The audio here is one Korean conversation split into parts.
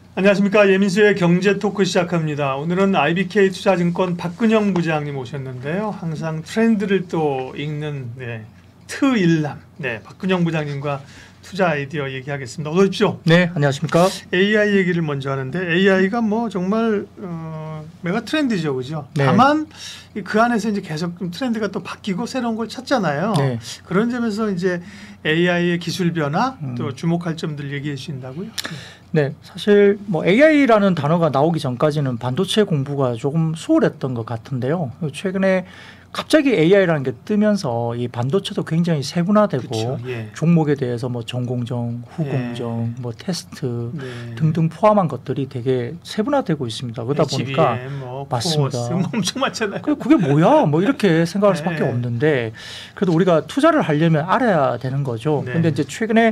안녕하십니까. 예민수의 경제 토크 시작합니다. 오늘은 IBK 투자증권 박근영 부장님 오셨는데요. 항상 트렌드를 또 읽는 트일남 박근영 부장님과 투자 아이디어 얘기하겠습니다. 어서 오십시오. 네, 안녕하십니까. AI 얘기를 먼저 하는데 AI가 뭐 정말 메가 트렌드죠, 그죠? 네. 다만 그 안에서 이제 계속 좀 트렌드가 또 바뀌고 새로운 걸 찾잖아요. 네. 그런 점에서 이제 AI의 기술 변화 또 주목할 점들 얘기해 주신다고요? 네, 사실 뭐 AI라는 단어가 나오기 전까지는 반도체 공부가 조금 수월했던 것 같은데요. 최근에 갑자기 AI라는 게 뜨면서 이 반도체도 굉장히 세분화되고 그쵸, 예. 종목에 대해서 뭐 전공정, 후공정, 뭐 테스트 등등 포함한 것들이 되게 세분화되고 있습니다. 그러다 HBM, 보니까 뭐 맞습니다. 코어스, 뭐 엄청 많잖아요. 그게 뭐야? 뭐 이렇게 생각할 수밖에 없는데 그래도 우리가 투자를 하려면 알아야 되는 거죠. 네. 근데 이제 최근에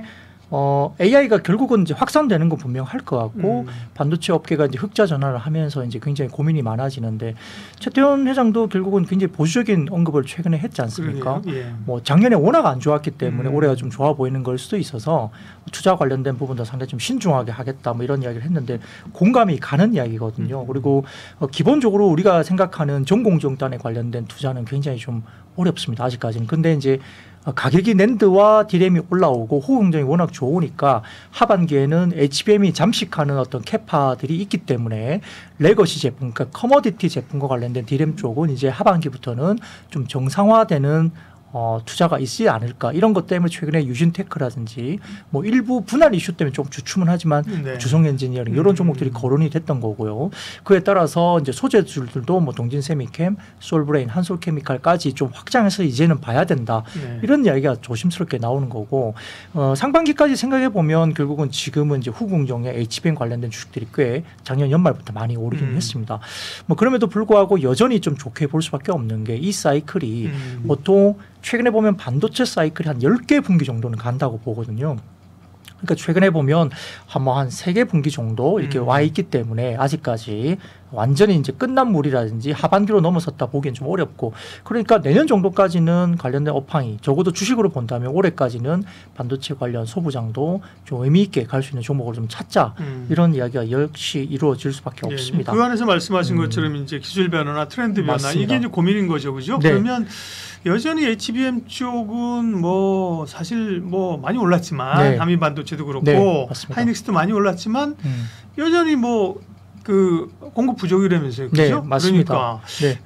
AI가 결국은 이제 확산되는 건 분명할 것 같고 반도체 업계가 이제 흑자 전환을 하면서 이제 굉장히 고민이 많아지는데 최태원 회장도 결국은 굉장히 보수적인 언급을 최근에 했지 않습니까? 예. 뭐 작년에 워낙 안 좋았기 때문에 올해가 좀 좋아 보이는 걸 수도 있어서 투자 관련된 부분도 상당히 좀 신중하게 하겠다 뭐 이런 이야기를 했는데 공감이 가는 이야기거든요. 그리고 기본적으로 우리가 생각하는 전공정단에 관련된 투자는 굉장히 좀 어렵습니다. 아직까지는. 근데 이제 가격이 낸드와 디램이 올라오고 호응정이 워낙 좋으니까 하반기에는 HBM이 잠식하는 어떤 캐파들이 있기 때문에 레거시 제품, 그러니까 커머디티 제품과 관련된 디램 쪽은 이제 하반기부터는 좀 정상화되는 투자가 있지 않을까 이런 것 때문에 최근에 유진테크라든지 뭐 일부 분할 이슈 때문에 좀 주춤은 하지만 주성 엔지니어링 이런 종목들이 거론이 됐던 거고요. 그에 따라서 이제 소재들도 뭐 동진세미캠, 솔브레인, 한솔케미칼까지 좀 확장해서 이제는 봐야 된다 이런 이야기가 조심스럽게 나오는 거고 상반기까지 생각해 보면 결국은 지금은 이제 후공정에 HBM 관련된 주식들이 꽤 작년 연말부터 많이 오르긴 했습니다. 뭐 그럼에도 불구하고 여전히 좀 좋게 볼 수밖에 없는 게 이 사이클이 보통 최근에 보면 반도체 사이클이 한 10개 분기 정도는 간다고 보거든요. 그러니까 최근에 보면 한 3개 분기 정도 이렇게 와 있기 때문에 아직까지 완전히 이제 끝난 물이라든지 하반기로 넘어섰다 보기엔 좀 어렵고 그러니까 내년 정도까지는 관련된 업황이 적어도 주식으로 본다면 올해까지는 반도체 관련 소부장도 좀 의미 있게 갈 수 있는 종목을 좀 찾자 이런 이야기가 역시 이루어질 수밖에 없습니다. 그 안에서 말씀하신 것처럼 이제 기술 변화나 트렌드 변화 맞습니다. 이게 이제 고민인 거죠, 그죠? 네. 그러면 여전히 HBM 쪽은 뭐 사실 뭐 많이 올랐지만 한미 반도체도 그렇고 하이닉스도 많이 올랐지만 여전히 뭐 그 공급 부족이라면서요, 그죠? 네, 맞습니다. 그러니까 네.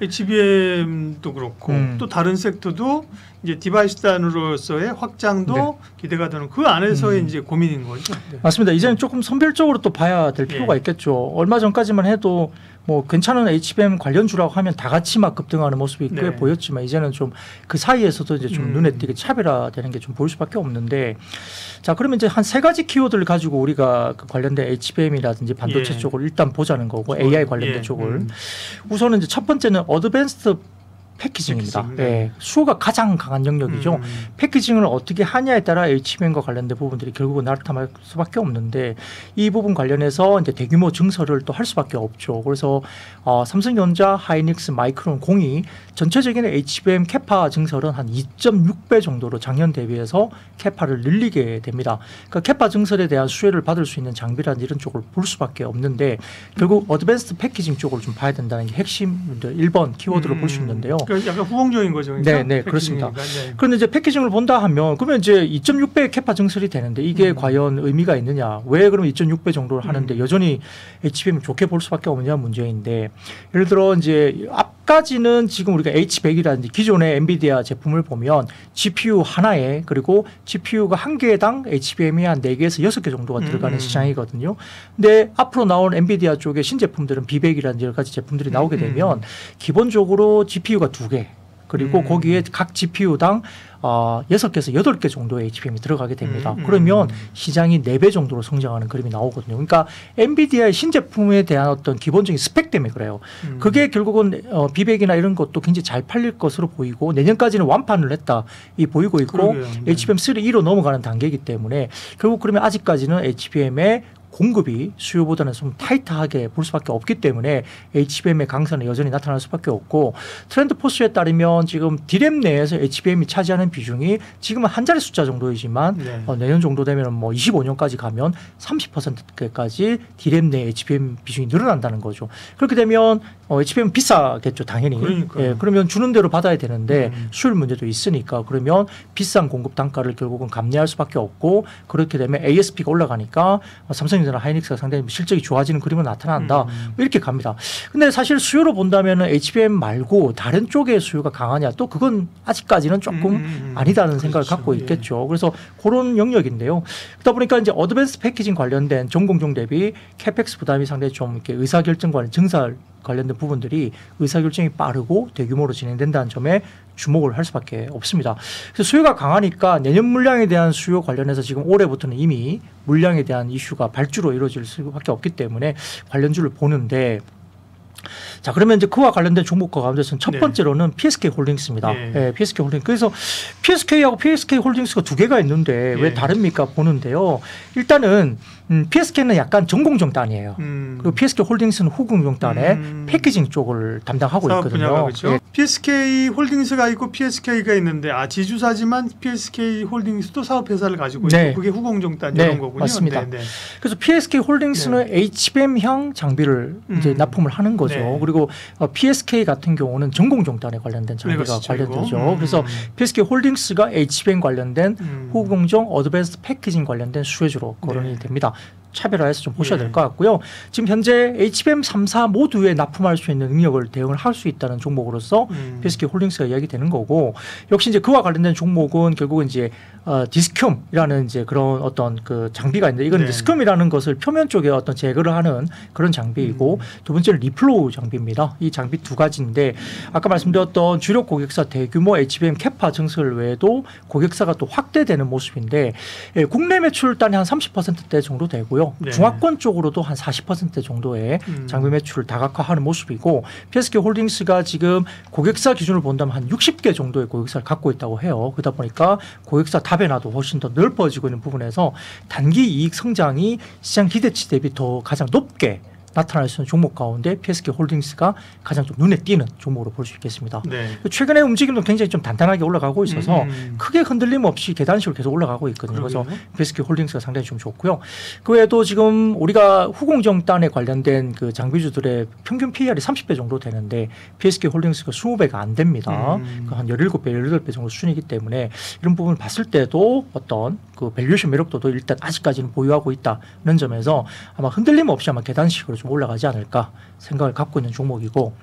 HBM도 그렇고 또 다른 섹터도 이제 디바이스 단으로서의 확장도 기대가 되는 그 안에서의 이제 고민인 거죠. 맞습니다. 이제는 조금 선별적으로 또 봐야 될 필요가 있겠죠. 얼마 전까지만 해도 뭐 괜찮은 HBM 관련주라고 하면 다 같이 막 급등하는 모습이 꽤 보였지만 이제는 좀 그 사이에서도 이제 좀 눈에 띄게 차별화되는 게 좀 보일 수밖에 없는데 자 그러면 이제 한 3가지 키워드를 가지고 우리가 그 관련된 HBM이라든지 반도체 쪽을 일단 보자는 거고 AI 관련된 쪽을 우선은 이제 첫 번째는 어드밴스드 패키징입니다. 수요가 가장 강한 영역이죠. 패키징을 어떻게 하냐에 따라 HBM과 관련된 부분들이 결국은 나타날 수밖에 없는데 이 부분 관련해서 이제 대규모 증설을 또 할 수밖에 없죠. 그래서 삼성전자, 하이닉스, 마이크론, 공이 전체적인 HBM 캐파 증설은 한 2.6배 정도로 작년 대비해서 캐파를 늘리게 됩니다. 그러니까 캐파 증설에 대한 수혜를 받을 수 있는 장비라는 이런 쪽을 볼 수밖에 없는데 결국 어드밴스드 패키징 쪽으로 좀 봐야 된다는 게 핵심 1번 키워드로 볼 수 있는데요. 약간 후공적인 거죠. 그러니까? 네, 그렇습니다. 그런데 이제 패키징을 본다 하면 그러면 이제 2.6배 캐파 증설이 되는데 이게 과연 의미가 있느냐? 왜 그러면 2.6배 정도를 하는데 여전히 HBM을 좋게 볼 수밖에 없느냐 문제인데 예를 들어 이제 앞까지는 지금 우리가 H100이라든지 기존의 엔비디아 제품을 보면 GPU 하나에 그리고 GPU가 한 개당 HBM이 한 4개에서 6개 정도가 들어가는 시장이거든요. 근데 앞으로 나온 엔비디아 쪽의 신제품들은 B100이라든지 여러 가지 제품들이 나오게 되면 기본적으로 GPU가 2개 그리고 거기에 각 GPU당 6개에서 8개 정도의 HBM이 들어가게 됩니다. 그러면 시장이 4배 정도로 성장하는 그림이 나오거든요. 그러니까 엔비디아의 신제품에 대한 어떤 기본적인 스펙 때문에 그래요. 그게 결국은 B100이나 이런 것도 굉장히 잘 팔릴 것으로 보이고 내년까지는 완판을 했다 이 보이고 있고 HBM3 2로 넘어가는 단계이기 때문에 결국 그러면 아직까지는 HBM의 공급이 수요보다는 좀 타이트하게 볼 수밖에 없기 때문에 HBM의 강세는 여전히 나타날 수밖에 없고 트렌드 포스에 따르면 지금 D램 내에서 HBM이 차지하는 비중이 지금은 한 자리 숫자 정도이지만 네. 내년 정도 되면 뭐 25년까지 가면 30%까지 D램 내 HBM 비중이 늘어난다는 거죠. 그렇게 되면 HBM은 비싸겠죠, 당연히. 그러니까요. 예, 그러면 주는 대로 받아야 되는데 수율 문제도 있으니까 그러면 비싼 공급 단가를 결국은 감내할 수밖에 없고 그렇게 되면 ASP가 올라가니까 삼성전자나 하이닉스가 상당히 실적이 좋아지는 그림은 나타난다. 이렇게 갑니다. 근데 사실 수요로 본다면 HBM 말고 다른 쪽의 수요가 강하냐 또 그건 아직까지는 조금 아니다는 생각을 그렇죠. 갖고 있겠죠. 그래서 그런 영역인데요. 그러다 보니까 이제 어드밴스 패키징 관련된 전공종 대비 캐펙스 부담이 상당히 좀 이렇게 의사결정 관련 증설 관련된 부분들이 의사결정이 빠르고 대규모로 진행된다는 점에 주목을 할 수밖에 없습니다. 그래서 수요가 강하니까 내년 물량에 대한 수요 관련해서 지금 올해부터는 이미 물량에 대한 이슈가 발주로 이루어질 수밖에 없기 때문에 관련주를 보는데 자 그러면 이제 그와 관련된 종목과 가운데서는 첫 번째로는 PSK 홀딩스입니다. 예, PSK 홀딩. 그래서 PSK하고 PSK 홀딩스가 두 개가 있는데 왜 다릅니까 보는데요. 일단은 PSK는 약간 전공정 단이에요. 그리고 PSK 홀딩스는 후공정 단의 패키징 쪽을 담당하고 사업 있거든요. 분야가 그렇죠. 예. PSK 홀딩스가 있고 PSK가 있는데 지주사지만 PSK 홀딩스도 사업 회사를 가지고 있고 네. 그게 후공정단 네, 이런 거군요. 맞습니다. 네, 네. 그래서 PSK 홀딩스는 HBM형 장비를 이제 납품을 하는 거죠. 네. 그리고 PSK 같은 경우는 전공정단에 관련된 장비가 플래그십 관련되죠. 쪽이고. 그래서 PSK 홀딩스가 HBM 관련된 후공정 어드밴스 패키징 관련된 수혜주로 거론이 됩니다. 차별화해서 좀 보셔야 될 것 같고요. 지금 현재 HBM 3사 모두에 납품할 수 있는 능력을 대응을 할 수 있다는 종목으로서 PSK 홀딩스가 이야기되는 거고 역시 이제 그와 관련된 종목은 결국은 이제 디스켬이라는 이제 그런 어떤 그 장비가 있는데 이건 디스켬이라는 것을 표면 쪽에 어떤 제거를 하는 그런 장비이고 두 번째는 리플로우 장비입니다. 이 장비 두 가지인데 아까 말씀드렸던 주력 고객사 대규모 HBM 캐파 증설 외에도 고객사가 또 확대되는 모습인데 국내 매출 단위 한 30%대 정도 되고요. 네. 중화권 쪽으로도 한 40% 정도의 장비 매출을 다각화하는 모습이고 PSK 홀딩스가 지금 고객사 기준으로 본다면 한 60개 정도의 고객사를 갖고 있다고 해요. 그러다 보니까 고객사 다변화도 훨씬 더 넓어지고 있는 부분에서 단기 이익 성장이 시장 기대치 대비 더 가장 높게 나타날 수 있는 종목 가운데 PSK 홀딩스가 가장 좀 눈에 띄는 종목으로 볼 수 있겠습니다. 네. 최근에 움직임도 굉장히 좀 단단하게 올라가고 있어서 크게 흔들림 없이 계단식으로 계속 올라가고 있거든요. 그래서 PSK 홀딩스가 상당히 좀 좋고요. 그 외에도 지금 우리가 후공정단에 관련된 그 장비주들의 평균 PER이 30배 정도 되는데 PSK 홀딩스가 20배가 안 됩니다. 한 17배, 18배 정도 수준이기 때문에 이런 부분을 봤을 때도 어떤 그 밸류에이션 매력도도 일단 아직까지는 보유하고 있다는 점에서 아마 흔들림 없이 아마 계단식으로 좀 올라가지 않을까 생각을 갖고 있는 종목이고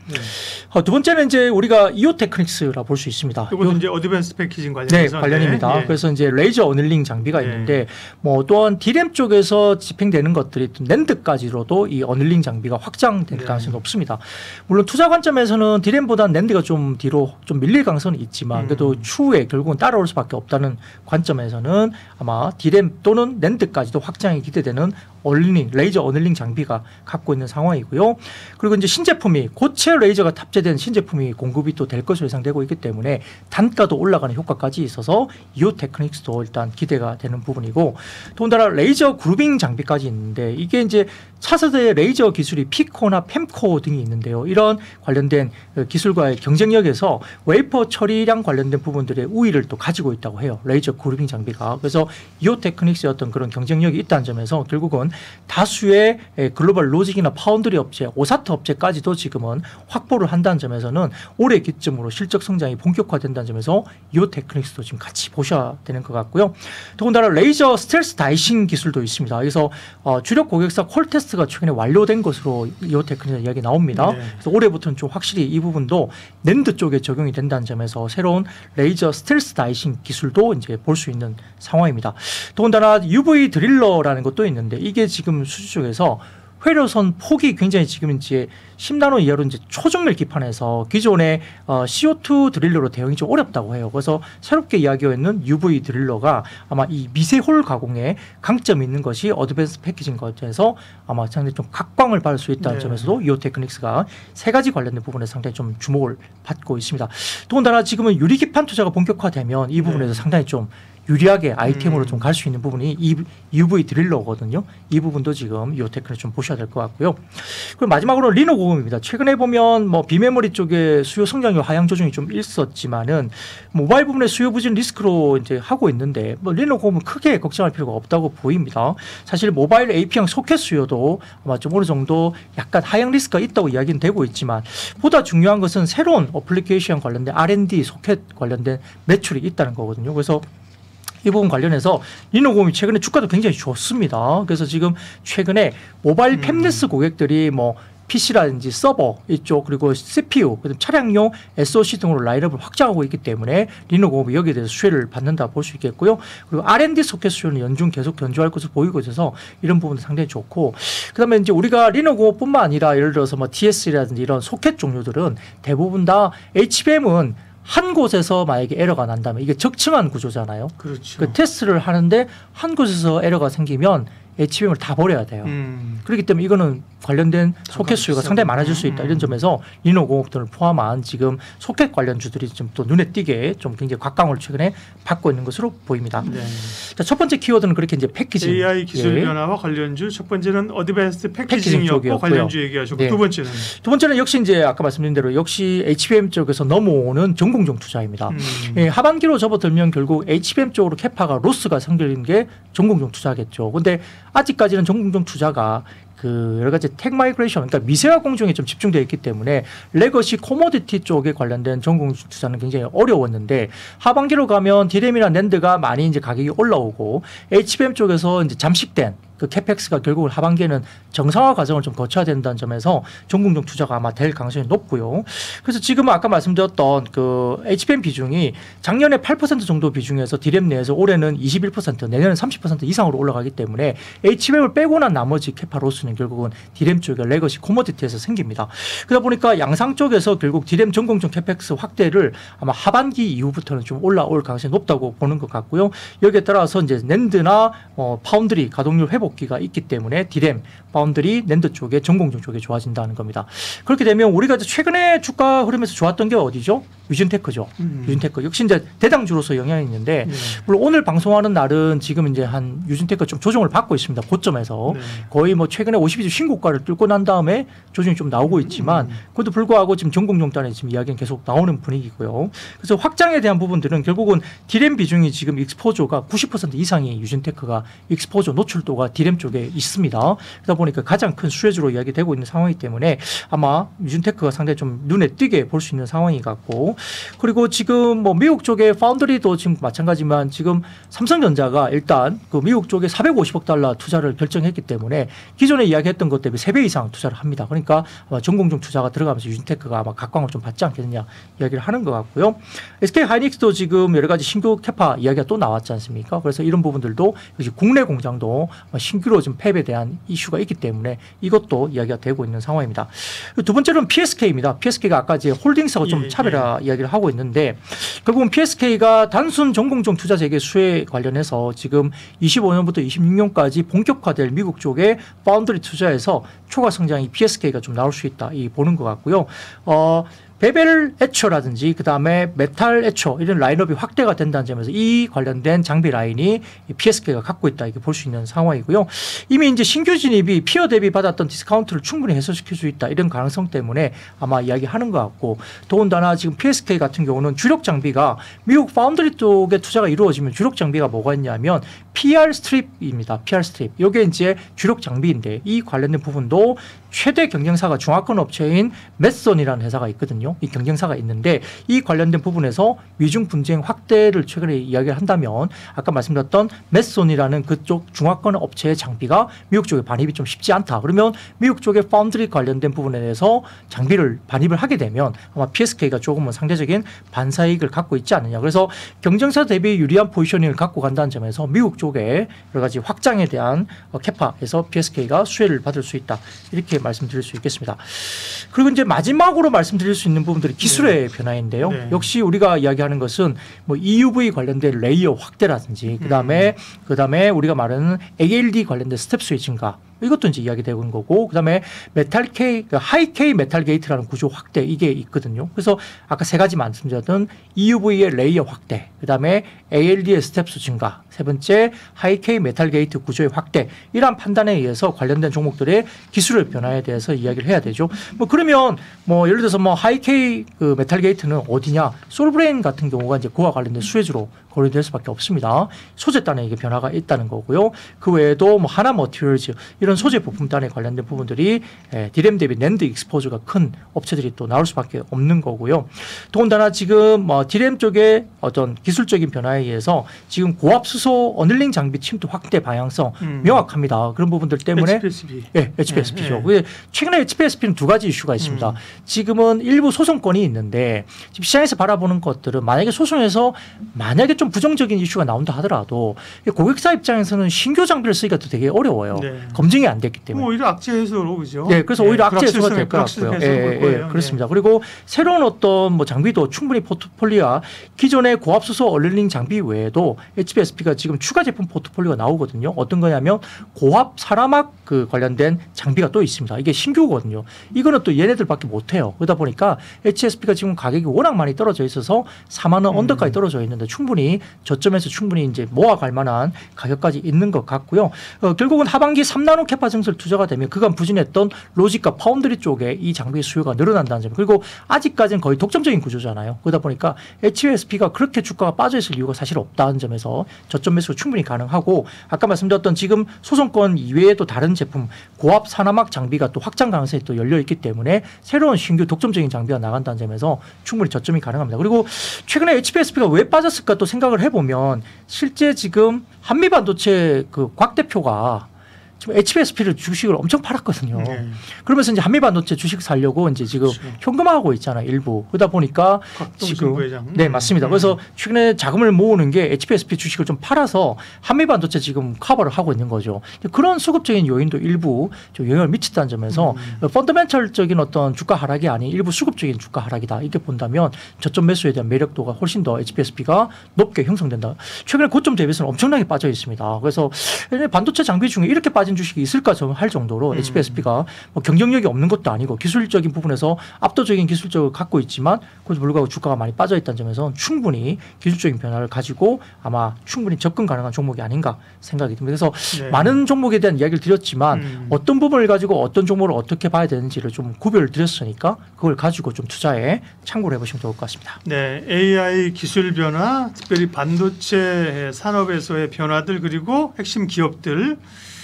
두 번째는 이제 우리가 이오테크닉스라 볼 수 있습니다. 이것도 이제 어드밴스 패키징 관련해서 네, 관련입니다. 네. 그래서 이제 레이저 어닐링 장비가 있는데 뭐 또한 D램 쪽에서 집행되는 것들이 낸드까지로도 이 어닐링 장비가 확장될 가능성이 높습니다. 물론 투자 관점에서는 D램보다는 낸드가 좀 뒤로 좀 밀릴 가능성은 있지만 그래도 추후에 결국은 따라올 수밖에 없다는 관점에서는 아마 D램 또는 낸드까지도 확장이 기대되는 어닐링, 레이저 어닐링 장비가 갖고 있는 상황이고요. 그리고 이제 신제품이 고체 레이저가 탑재된 신제품이 공급이 또 될 것으로 예상되고 있기 때문에 단가도 올라가는 효과까지 있어서 이오테크닉스도 일단 기대가 되는 부분이고 더군다나 레이저 그루빙 장비까지 있는데 이게 이제 차세대의 레이저 기술이 피코나 펨코 등이 있는데요. 이런 관련된 기술과의 경쟁력에서 웨이퍼 처리량 관련된 부분들의 우위를 또 가지고 있다고 해요. 레이저 그루빙 장비가. 그래서 이오테크닉스의 어떤 그런 경쟁력이 있다는 점에서 결국은 다수의 글로벌 로직이나 파운드리 업체, 오사트 업체까지도 지금은 확보를 한다는 점에서는 올해 기점으로 실적 성장이 본격화된다는 점에서 이오테크닉스도 지금 같이 보셔야 되는 것 같고요. 더군다나 레이저 스텔스 다이싱 기술도 있습니다. 그래서 주력 고객사 콜테스트가 최근에 완료된 것으로 이오테크닉스 이야기 나옵니다. 네. 그래서 올해부터는 좀 확실히 이 부분도 낸드 쪽에 적용이 된다는 점에서 새로운 레이저 스텔스 다이싱 기술도 이제 볼 수 있는 상황입니다. 더군다나 UV 드릴러라는 것도 있는데 이게 지금 수주 쪽에서 회로선 폭이 굉장히 지금 이제 10나노 이하로 이제 초정밀 기판에서 기존의 CO2 드릴러로 대응이 좀 어렵다고 해요. 그래서 새롭게 이야기하는 UV 드릴러가 아마 이 미세홀 가공에 강점이 있는 것이 어드밴스 패키징 것에서 아마 상당히 좀 각광을 받을 수 있다는 점에서도 이오테크닉스가 세 가지 관련된 부분에 상당히 좀 주목을 받고 있습니다. 더군다나 지금은 유리 기판 투자가 본격화되면 이 부분에서 상당히 좀 유리하게 아이템으로 좀 갈 수 있는 부분이 이 UV 드릴러거든요. 이 부분도 지금 이 테크를 좀 보셔야 될 것 같고요. 그리고 마지막으로 리노 고금입니다. 최근에 보면 뭐 비메모리 쪽에 수요 성장률 하향 조정이 좀 있었지만은 모바일 부분의 수요 부진 리스크로 이제 하고 있는데 뭐 리노 고금은 크게 걱정할 필요가 없다고 보입니다. 사실 모바일 AP형 소켓 수요도 아마 좀 어느 정도 약간 하향 리스크가 있다고 이야기는 되고 있지만 보다 중요한 것은 새로운 어플리케이션 관련된 R&D 소켓 관련된 매출이 있다는 거거든요. 그래서 이 부분 관련해서 리노공이 최근에 주가도 굉장히 좋습니다. 그래서 지금 최근에 모바일 팹리스 고객들이 뭐 PC라든지 서버 이쪽 그리고 CPU 차량용 SoC 등으로 라인업을 확장하고 있기 때문에 리노공업이 여기에 대해서 수혜를 받는다 볼 수 있겠고요. 그리고 R&D 소켓 수요는 연중 계속 견조할 것으로 보이고 있어서 이런 부분도 상당히 좋고 그다음에 이제 우리가 리노공업뿐만 아니라 예를 들어서 뭐 TS라든지 이런 소켓 종류들은 대부분 다 HBM은 한 곳에서 만약에 에러가 난다면 이게 적층한 구조잖아요. 그렇죠. 그 테스트를 하는데 한 곳에서 에러가 생기면 HBM을 다 버려야 돼요. 그렇기 때문에 이거는 관련된 소켓 수요가 상당히 많아질 수 있다. 이런 점에서 리노공업 등을 포함한 지금 소켓 관련주들이 좀 또 눈에 띄게 좀 굉장히 곽강을 최근에 받고 있는 것으로 보입니다. 네. 자, 첫 번째 키워드는 그렇게 이제 패키징. AI 기술 예. 변화와 관련주 첫 번째는 어드밴스드 패키징 패키징이었고 쪽이었고요. 관련주 얘기하셨고 네. 두 번째는 두 번째는 역시 이제 아까 말씀드린 대로 역시 HBM 쪽에서 넘어오는 전공정 투자입니다. 예, 하반기로 접어들면 결국 HBM 쪽으로 캐파가 로스가 생기는 게 전공정 투자겠죠. 근데 아직까지는 전공정 투자가 그 여러 가지 텍 마이그레이션 그러니까 미세화 공정에 좀 집중되어 있기 때문에 레거시 코모디티 쪽에 관련된 전공 투자는 굉장히 어려웠는데 하반기로 가면 디램이나 낸드가 많이 이제 가격이 올라오고 HBM 쪽에서 이제 잠식된 그 캐펙스가 결국은 하반기에는 정상화 과정을 좀 거쳐야 된다는 점에서 전공정 투자가 아마 될 가능성이 높고요. 그래서 지금 아까 말씀드렸던 그 HBM 비중이 작년에 8% 정도 비중에서 디램 내에서 올해는 21% 내년은 30% 이상으로 올라가기 때문에 HBM을 빼고 난 나머지 캐파 로스는 결국은 디램 쪽에 레거시 코모디티에서 생깁니다. 그러다 보니까 양상 쪽에서 결국 디램 전공정 캐펙스 확대를 아마 하반기 이후부터는 좀 올라올 가능성이 높다고 보는 것 같고요. 여기에 따라서 이제 낸드나 파운드리 가동률 회복 기가 있기 때문에 디램, 파운드리, 낸드 쪽에 전공정 쪽에 좋아진다는 겁니다. 그렇게 되면 우리가 최근에 주가 흐름에서 좋았던 게 어디죠? 유진테크죠. 유진테크 역시 이제 대장주로서 영향이 있는데 물론 오늘 방송하는 날은 지금 이제 한 유진테크 좀 조정을 받고 있습니다. 고점에서 네. 거의 뭐 최근에 52주 신고가를 뚫고 난 다음에 조정이 좀 나오고 있지만 그것도 불구하고 지금 전공정단에 지금 이야기는 계속 나오는 분위기고요. 그래서 확장에 대한 부분들은 결국은 디램 비중이 지금 익스포저가 90% 이상이 유진테크가 익스포저 노출도가 디램 쪽에 있습니다. 그러다 보니까 가장 큰 수혜주로 이야기되고 있는 상황이기 때문에 아마 유진테크가 상당히 좀 눈에 띄게 볼 수 있는 상황이 같고 그리고 지금 뭐 미국 쪽에 파운드리도 지금 마찬가지지만 지금 삼성전자가 일단 그 미국 쪽에 450억 달러 투자를 결정했기 때문에 기존에 이야기했던 것 때문에 3배 이상 투자를 합니다. 그러니까 아마 전공정 투자가 들어가면서 유진테크가 아마 각광을 좀 받지 않겠느냐 이야기를 하는 것 같고요. SK 하이닉스도 지금 여러 가지 신규 캐파 이야기가 또 나왔지 않습니까? 그래서 이런 부분들도 역시 국내 공장도 신규로 좀 폐업에 대한 이슈가 있기 때문에 이것도 이야기가 되고 있는 상황입니다. 두 번째는 PSK입니다. PSK가 아까 이제 홀딩스하고 좀 차별화 이야기를 하고 있는데 결국은 PSK가 단순 전공정 투자 재개 수혜 관련해서 지금 25년부터 26년까지 본격화될 미국 쪽에 파운드리 투자에서 초과 성장이 PSK가 좀 나올 수 있다 이 보는 것 같고요. 베벨 에처라든지 그다음에 메탈 에처 이런 라인업이 확대가 된다는 점에서 이 관련된 장비 라인이 PSK가 갖고 있다 이렇게 볼 수 있는 상황이고요. 이미 이제 신규 진입이 피어 대비 받았던 디스카운트를 충분히 해소시킬 수 있다 이런 가능성 때문에 아마 이야기하는 것 같고 더군다나 지금 PSK 같은 경우는 주력 장비가 미국 파운드리 쪽에 투자가 이루어지면 주력 장비가 뭐가 있냐면 PR 스트립입니다. PR 스트립. 이게 이제 주력 장비인데 이 관련된 부분도 최대 경쟁사가 중화권 업체인 맷손이라는 회사가 있거든요. 이 경쟁사가 있는데 이 관련된 부분에서 미중 분쟁 확대를 최근에 이야기를 한다면 아까 말씀드렸던 맷손이라는 그쪽 중화권 업체의 장비가 미국 쪽에 반입이 좀 쉽지 않다. 그러면 미국 쪽의 파운드리 관련된 부분에 대해서 장비를 반입을 하게 되면 아마 PSK가 조금은 상대적인 반사이익을 갖고 있지 않느냐. 그래서 경쟁사 대비 유리한 포지셔닝을 갖고 간다는 점에서 미국 쪽에 여러 가지 확장에 대한 캐파에서 PSK가 수혜를 받을 수 있다. 이렇게 말씀드릴 수 있겠습니다. 그리고 이제 마지막으로 말씀드릴 수 있는 부분들이 기술의 변화인데요. 역시 우리가 이야기하는 것은 뭐 EUV 관련된 레이어 확대라든지 그다음에 우리가 말하는 ALD 관련된 스텝 스위칭과 이것도 이제 이야기되고 있는 거고, 그다음에 메탈 K, 하이 K 메탈 게이트라는 구조 확대 이게 있거든요. 그래서 아까 세 가지 말씀드렸던 EUV의 레이어 확대, 그다음에 ALD의 스텝수 증가, 세 번째 하이 K 메탈 게이트 구조의 확대, 이러한 판단에 의해서 관련된 종목들의 기술의 변화에 대해서 이야기를 해야 되죠. 뭐 그러면 뭐 예를 들어서 뭐 하이 K 그 메탈 게이트는 어디냐? 솔브레인 같은 경우가 이제 그와 관련된 수혜주로 거론될 수밖에 없습니다. 소재단에 이게 변화가 있다는 거고요. 그 외에도 뭐 하나 머티리얼즈 이런 소재 부품단에 관련된 부분들이 디램 대비 낸드 익스포저가 큰 업체들이 또 나올 수밖에 없는 거고요. 더군다나 지금 뭐 디램 쪽의 어떤 기술적인 변화에 의해서 지금 고압 수소 어닐링 장비 침투 확대 방향성 명확합니다. 그런 부분들 때문에 HPSP. 예, HPSP죠. 최근에 HPSP는 두 가지 이슈가 있습니다. 지금은 일부 소송권이 있는데 지금 시장에서 바라보는 것들은 만약에 소송에서 만약에 좀 부정적인 이슈가 나온다 하더라도 고객사 입장에서는 신규 장비를 쓰기가 또 되게 어려워요. 네. 검증이 안 됐기 때문에. 오히려 악재 해소로 그죠? 네, 그래서 오히려 악재 해소가 될 것 같고요. 그렇습니다. 그리고 새로운 어떤 뭐 장비도 충분히 포트폴리오와 기존의 고압 수소 얼릴링 장비 외에도 HPSP가 지금 추가 제품 포트폴리오가 나오거든요. 어떤 거냐면 고압 사라막 그 관련된 장비가 또 있습니다. 이게 신규거든요. 이거는 또 얘네들밖에 못해요. 그러다 보니까 HSP가 지금 가격이 워낙 많이 떨어져 있어서 4만 원 언더까지 떨어져 있는데 충분히 저점에서 충분히 이제 모아갈 만한 가격까지 있는 것 같고요. 결국은 하반기 3나노 캐파 증설 투자가 되면 그간 부진했던 로직과 파운드리 쪽에 이 장비의 수요가 늘어난다는 점. 그리고 아직까지는 거의 독점적인 구조잖아요. 그러다 보니까 HSP가 그렇게 주가가 빠져 있을 이유가 사실 없다는 점에서 저점 매수가 충분히 가능하고, 아까 말씀드렸던 지금 소송권 이외에도 다른 제품 고압 산화막 장비가 또 확장 가능성이 또 열려 있기 때문에 새로운 신규 독점적인 장비가 나간다는 점에서 충분히 저점이 가능합니다. 그리고 최근에 HPSP가 왜 빠졌을까 또 생각을 해보면 실제 지금 한미반도체 그 곽 대표가 지금 HPSP를 주식을 엄청 팔았거든요. 그러면서 이제 한미반도체 주식 살려고 이제 지금 그렇죠. 현금화하고 있잖아요, 일부. 그러다 보니까 지금 부회장. 네, 맞습니다. 그래서 최근에 자금을 모으는 게 HPSP 주식을 좀 팔아서 한미반도체 지금 커버를 하고 있는 거죠. 그런 수급적인 요인도 일부 좀 영향을 미쳤다는 점에서 펀더멘털적인 어떤 주가 하락이 아닌 일부 수급적인 주가 하락이다. 이렇게 본다면 저점 매수에 대한 매력도가 훨씬 더 HPSP가 높게 형성된다. 최근에 고점 대비해서는 엄청나게 빠져 있습니다. 그래서 반도체 장비 중에 이렇게 빠진 주식이 있을까 할 정도로 HPSP가 뭐 경쟁력이 없는 것도 아니고 기술적인 부분에서 압도적인 기술력을 갖고 있지만 그래도 불구하고 주가가 많이 빠져 있다는 점에서 충분히 기술적인 변화를 가지고 아마 충분히 접근 가능한 종목이 아닌가 생각이 듭니다. 그래서 많은 종목에 대한 이야기를 드렸지만 어떤 부분을 가지고 어떤 종목을 어떻게 봐야 되는지를 좀 구별을 드렸으니까 그걸 가지고 좀 투자에 참고를 해보시면 좋을 것 같습니다. 네, AI 기술 변화, 특별히 반도체 산업에서의 변화들 그리고 핵심 기업들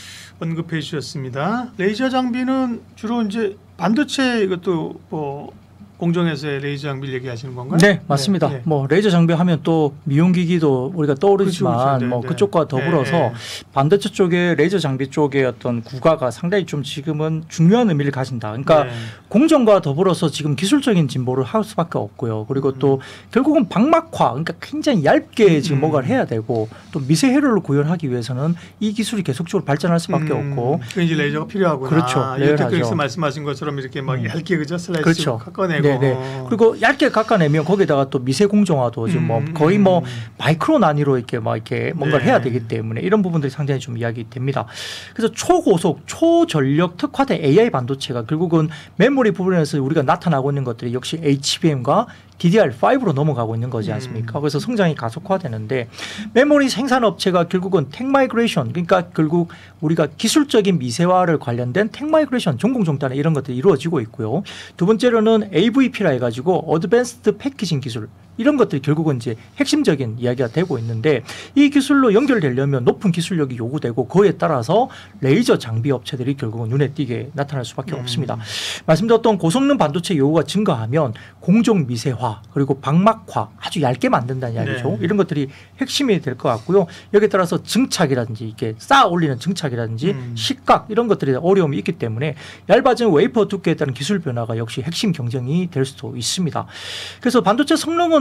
언급해 주셨습니다. 레이저 장비는 주로 이제 반도체 이것도 뭐 공정에서의 레이저 장비를 얘기하시는 건가요? 네, 맞습니다. 네. 뭐 레이저 장비 하면 또 미용기기도 우리가 떠오르지만 그렇죠. 네, 뭐 네. 그쪽과 더불어서 반도체 쪽에 레이저 장비 쪽의 어떤 구가가 상당히 좀 지금은 중요한 의미를 가진다. 그러니까 공정과 더불어서 지금 기술적인 진보를 할 수밖에 없고요. 그리고 또 결국은 방막화, 그러니까 굉장히 얇게 지금 뭔가를 해야 되고 또 미세 해로를 구현하기 위해서는 이 기술이 계속적으로 발전할 수밖에 없고. 그 이제 레이저가 필요하구나. 그렇죠. 이어테크닉스 말씀하신 것처럼 이렇게 막 얇게 그죠 슬라이스 그렇죠. 깎아내고. 네네. 그리고 얇게 깎아내면 거기다가 또 미세 공정화도 지금 뭐 거의 뭐 마이크로 단위로 이렇게 막 이렇게 뭔가를 해야 되기 때문에 이런 부분들이 상당히 좀 이야기됩니다. 그래서 초고속, 초전력 특화된 AI 반도체가 결국은 메모리 부분에서 우리가 나타나고 있는 것들이 역시 HBM과 DDR5로 넘어가고 있는 거지 않습니까? 그래서 성장이 가속화되는데 메모리 생산업체가 결국은 텍마이그레이션, 그러니까 결국 우리가 기술적인 미세화를 관련된 텍마이그레이션 전공정단에 이런 것들이 이루어지고 있고요. 두 번째로는 AVP라 해가지고 어드밴스드 패키징 기술, 이런 것들이 결국은 이제 핵심적인 이야기가 되고 있는데 이 기술로 연결되려면 높은 기술력이 요구되고 그에 따라서 레이저 장비 업체들이 결국은 눈에 띄게 나타날 수밖에 없습니다. 말씀드렸던 고성능 반도체 요구가 증가하면 공정 미세화 그리고 방막화 아주 얇게 만든다는 이야기죠. 이런 것들이 핵심이 될 것 같고요. 여기에 따라서 증착이라든지 이렇게 쌓아 올리는 증착이라든지 식각 이런 것들이 어려움이 있기 때문에 얇아진 웨이퍼 두께에 따른 기술 변화가 역시 핵심 경쟁이 될 수도 있습니다. 그래서 반도체 성능은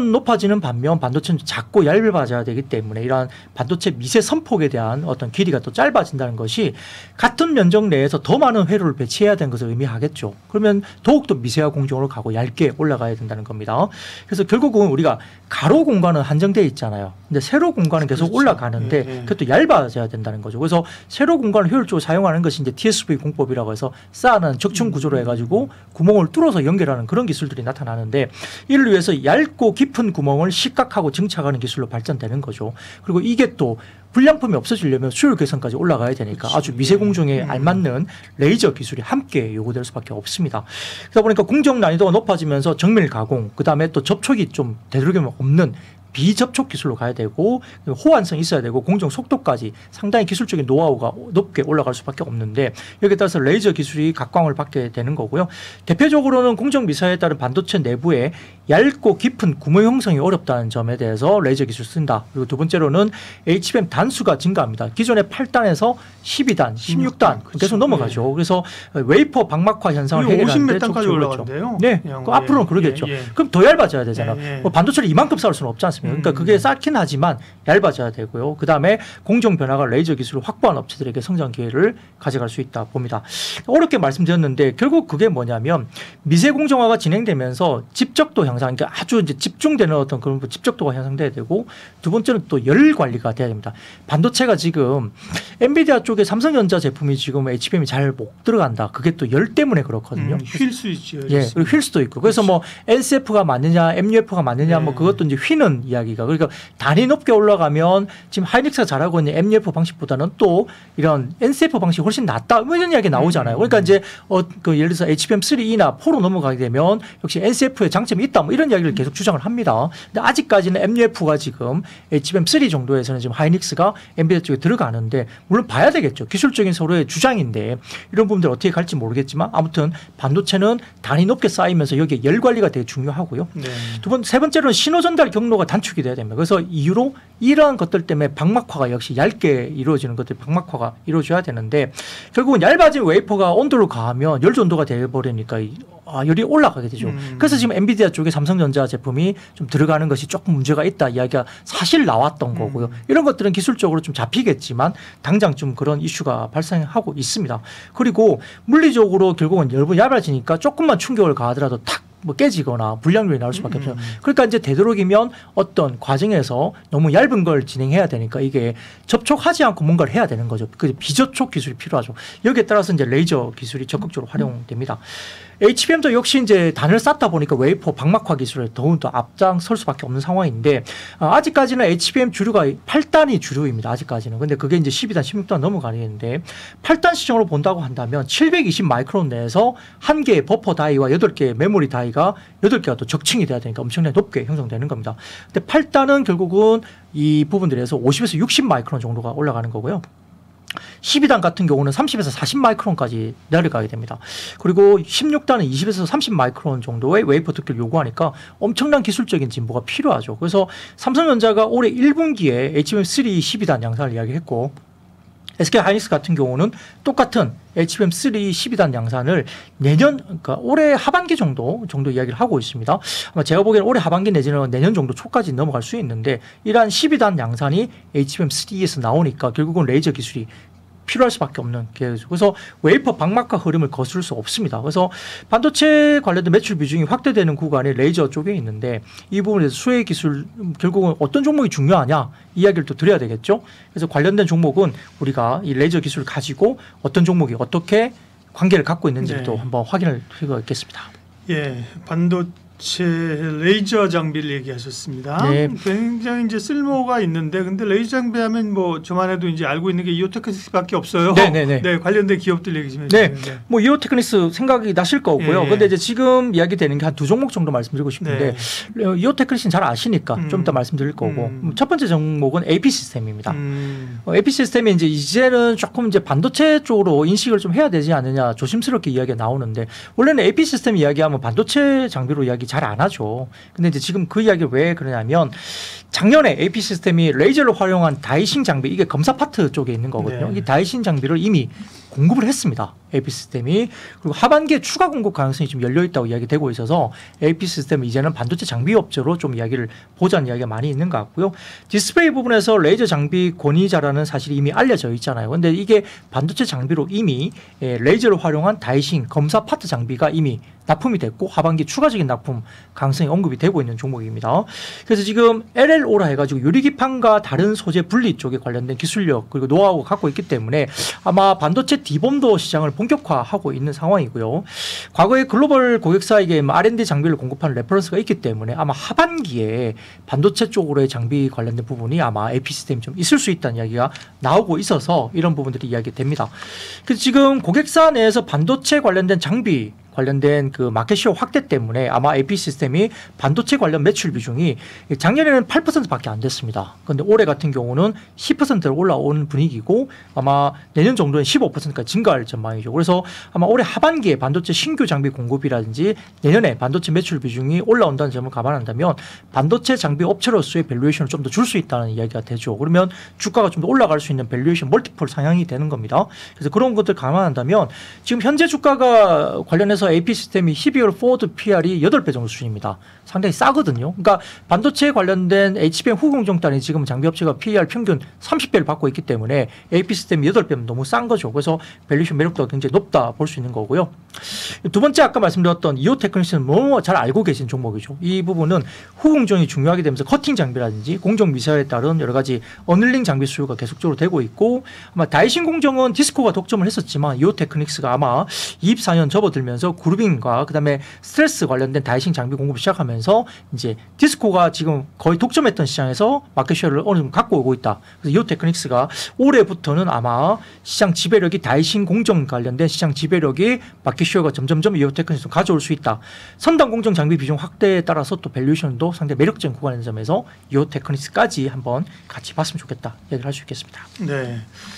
가격은 높아지는 반면 반도체는 작고 얇아져야 되기 때문에 이러한 반도체 미세 선폭에 대한 어떤 길이가 또 짧아진다는 것이 같은 면적 내에서 더 많은 회로를 배치해야 되는 것을 의미하겠죠. 그러면 더욱더 미세화 공정으로 가고 얇게 올라가야 된다는 겁니다. 그래서 결국은 우리가 가로 공간은 한정되어 있잖아요. 근데 세로 공간은 계속 그렇죠. 올라가는데 예, 예. 그것도 얇아져야 된다는 거죠. 그래서 세로 공간을 효율적으로 사용하는 것이 이제 TSV 공법이라고 해서 쌓아놓은 적층 구조로 해가지고 구멍을 뚫어서 연결하는 그런 기술들이 나타나는데 이를 위해서 얇고 깊은 구멍을 식각하고 증착하는 기술로 발전되는 거죠. 그리고 이게 또 불량품이 없어지려면 수율 개선까지 올라가야 되니까 그렇죠. 아주 미세 공정에 알맞는 레이저 기술이 함께 요구될 수밖에 없습니다. 그러다 보니까 공정 난이도가 높아지면서 정밀 가공, 그다음에 또 접촉이 좀 되도록이면 없는 비접촉 기술로 가야 되고 호환성이 있어야 되고 공정 속도까지 상당히 기술적인 노하우가 높게 올라갈 수밖에 없는데 여기에 따라서 레이저 기술이 각광을 받게 되는 거고요. 대표적으로는 공정 미세화에 따른 반도체 내부에 얇고 깊은 구멍 형성이 어렵다는 점에 대해서 레이저 기술 쓴다. 그리고 두 번째로는 HBM 단수가 증가합니다. 기존의 8단에서 12단, 16단 그렇죠. 계속 넘어가죠. 그래서 웨이퍼 방막화 현상을 해결하는데 50몇 단까지 올라간대요. 네, 그 앞으로는 그러겠죠. 그럼 더 얇아져야 되잖아. 뭐 반도체를 이만큼 쌓을 수는 없지 않습니까? 그러니까 그게 쌓긴 하지만 얇아져야 되고요. 그다음에 공정 변화가 레이저 기술을 확보한 업체들에게 성장 기회를 가져갈 수 있다 봅니다. 어렵게 말씀드렸는데 결국 그게 뭐냐면 미세 공정화가 진행되면서 집적도 향상, 그러니까 아주 이제 집중되는 어떤 그런 집적도가 향상돼야 되고 두 번째는 또 열 관리가 돼야 됩니다. 반도체가 지금 엔비디아 쪽에 삼성전자 제품이 지금 HBM이 잘 못 들어간다. 그게 또 열 때문에 그렇거든요. 휠 수 있죠. 예, 그리고 휠 수도 있고. 그래서 뭐 NCF가 맞느냐, MUF가 맞느냐, 뭐 그것도 이제 휘는 이야기가. 그러니까 단위 높게 올라가면 지금 하이닉스가 잘하고 있는 MUF 방식보다는 또 이런 NCF 방식이 훨씬 낫다. 뭐 이런 이야기 나오잖아요. 그러니까 이제 그 예를 들어서 HBM3E나 4로 넘어가게 되면 역시 NCF의 장점이 있다. 뭐 이런 이야기를 계속 주장을 합니다. 근데 아직까지는 MUF가 지금 HBM3 정도에서는 지금 하이닉스가 엔비디아 쪽에 들어가는데 물론 봐야 되겠죠. 기술적인 서로의 주장인데 이런 부분들 어떻게 갈지 모르겠지만 아무튼 반도체는 단위 높게 쌓이면서 여기에 열 관리가 되게 중요하고요. 네. 세 번째로는 신호 전달 경로가 단축이 돼야 됩니다. 그래서 이후로 이러한 것들 때문에 방막화가 역시 얇게 이루어지는 것들 방막화가 이루어져야 되는데 결국은 얇아진 웨이퍼가 온도를 가하면 열전도가 되어버리니까 열이 올라가게 되죠. 그래서 지금 엔비디아 쪽에 삼성전자 제품이 좀 들어가는 것이 조금 문제가 있다 이야기가 사실 나왔던 거고요. 이런 것들은 기술적으로 좀 잡히겠지만 당장 좀 그런 이슈가 발생하고 있습니다. 그리고 물리적으로 결국은 열이 얇아지니까 조금만 충격을 가하더라도 탁 뭐 깨지거나 불량률이 나올 수밖에 없어요. 그러니까 이제 되도록이면 어떤 과정에서 너무 얇은 걸 진행해야 되니까 이게 접촉하지 않고 뭔가를 해야 되는 거죠. 그 비접촉 기술이 필요하죠. 여기에 따라서 이제 레이저 기술이 적극적으로 활용됩니다. HBM도 역시 이제 단을 쌓다 보니까 웨이퍼 방막화 기술에 더욱더 앞장설 수밖에 없는 상황인데 아직까지는 HBM 주류가 8단이 주류입니다. 아직까지는. 근데 그게 이제 12단, 16단 넘어가는데 8단 시정으로 본다고 한다면 720 마이크론 내에서 한 개의 버퍼 다이와 8개의 메모리 다이가 8개가 또 적층이 돼야 되니까 엄청나게 높게 형성되는 겁니다. 근데 8단은 결국은 이 부분들에서 50에서 60 마이크론 정도가 올라가는 거고요. 12단 같은 경우는 30에서 40 마이크론까지 내려가게 됩니다. 그리고 16단은 20에서 30 마이크론 정도의 웨이퍼 두께를 요구하니까 엄청난 기술적인 진보가 필요하죠. 그래서 삼성전자가 올해 1분기에 HBM3 12단 양산을 이야기했고 SK 하이닉스 같은 경우는 똑같은 HBM3 12단 양산을 내년, 그러니까 올해 하반기 정도 이야기를 하고 있습니다. 아마 제가 보기에는 올해 하반기 내지는 내년 정도 초까지 넘어갈 수 있는데 이러한 12단 양산이 HBM3에서 나오니까 결국은 레이저 기술이 필요할 수밖에 없는 계획이죠. 그래서 웨이퍼 방막화 흐름을 거스를 수 없습니다. 그래서 반도체 관련된 매출 비중이 확대되는 구간이 레이저 쪽에 있는데 이 부분에서 수혜 기술 결국은 어떤 종목이 중요하냐 이야기를 또 드려야 되겠죠. 그래서 관련된 종목은 우리가 이 레이저 기술을 가지고 어떤 종목이 어떻게 관계를 갖고 있는지를 또 한번 확인할 필요가 있겠습니다. 예, 반도체 레이저 장비를 얘기하셨습니다. 네. 굉장히 이제 쓸모가 있는데, 근데 레이저 장비하면 뭐 저만 해도 이제 알고 있는 게 이오테크니스밖에 없어요. 네네네. 네, 관련된 기업들 얘기 좀 네, 해주세요. 뭐 이오테크니스 생각이 나실 거고요. 예. 근데 이제 지금 이야기되는 게 한 두 종목 정도 말씀드리고 싶은데 이오테크니스는 잘 아시니까 좀 이따 말씀드릴 거고 첫 번째 종목은 AP 시스템입니다. AP 시스템이 이제는 조금 이제 반도체 쪽으로 인식을 좀 해야 되지 않느냐 조심스럽게 이야기가 나오는데 원래는 AP 시스템 이야기하면 반도체 장비로 이야기 잘 안 하죠. 근데 이제 지금 그 이야기를 왜 그러냐면 작년에 AP 시스템이 레이저를 활용한 다이싱 장비 이게 검사 파트 쪽에 있는 거거든요. 네. 이 다이싱 장비를 이미 공급을 했습니다. AP 시스템이. 그리고 하반기에 추가 공급 가능성이 좀 열려 있다고 이야기되고 있어서 AP 시스템은 이제는 반도체 장비 업체로 좀 이야기를 보자는 이야기가 많이 있는 것 같고요. 디스플레이 부분에서 레이저 장비 권위자라는 사실이 이미 알려져 있잖아요. 근데 이게 반도체 장비로 이미 레이저를 활용한 다이싱 검사 파트 장비가 이미 납품이 됐고 하반기 추가적인 납품 가능성이 언급이 되고 있는 종목입니다. 그래서 지금 LLO라 해가지고 유리기판과 다른 소재 분리 쪽에 관련된 기술력 그리고 노하우가 갖고 있기 때문에 아마 반도체 디범도 시장을 본격화하고 있는 상황이고요. 과거에 글로벌 고객사에게 R&D 장비를 공급하는 레퍼런스가 있기 때문에 아마 하반기에 반도체 쪽으로의 장비 관련된 부분이 아마 AP 시스템이 좀 있을 수 있다는 이야기가 나오고 있어서 이런 부분들이 이야기됩니다. 그래서 지금 고객사 내에서 반도체 관련된 장비 관련된 그 마켓시어 확대 때문에 아마 AP 시스템이 반도체 관련 매출 비중이 작년에는 8%밖에 안 됐습니다. 그런데 올해 같은 경우는 10%로 올라오는 분위기고 아마 내년 정도는 15%까지 증가할 전망이죠. 그래서 아마 올해 하반기에 반도체 신규 장비 공급이라든지 내년에 반도체 매출 비중이 올라온다는 점을 감안한다면 반도체 장비 업체로서의 밸류에이션을 좀 더 줄 수 있다는 이야기가 되죠. 그러면 주가가 좀 더 올라갈 수 있는 밸류에이션 멀티플 상향이 되는 겁니다. 그래서 그런 것들 감안한다면 지금 현재 주가가 관련해서 AP 시스템이 12월 포워드 PR이 8배 정도 수준입니다. 상당히 싸거든요. 그러니까 반도체에 관련된 HBM 후공정단이 지금 장비업체가 PER 평균 30배를 받고 있기 때문에 AP 시스템이 8배면 너무 싼 거죠. 그래서 밸류에이션 매력도가 굉장히 높다 볼 수 있는 거고요. 두 번째 아까 말씀드렸던 이오테크닉스는 너무 잘 알고 계신 종목이죠. 이 부분은 후공정이 중요하게 되면서 커팅 장비라든지 공정 미사일에 따른 여러 가지 어널링 장비 수요가 계속적으로 되고 있고 아마 다이싱 공정은 디스코가 독점을 했었지만 이오테크닉스가 아마 24년 접어들면서 그루빙과 그다음에 스트레스 관련된 다이싱 장비 공급을 시작하면서 이제 디스코가 지금 거의 독점했던 시장에서 마켓쉐어를 어느 정도 갖고 오고 있다. 그래서 이오테크닉스가 올해부터는 아마 시장 지배력이 다이싱 공정 관련된 시장 지배력이 마켓쉐어가 점점점 이오테크닉스로 가져올 수 있다. 선단 공정 장비 비중 확대에 따라서 또 밸류에이션도 상당히 매력적인 구간인 점에서 이오테크닉스까지 한번 같이 봤으면 좋겠다. 얘기를 할 수 있겠습니다. 네.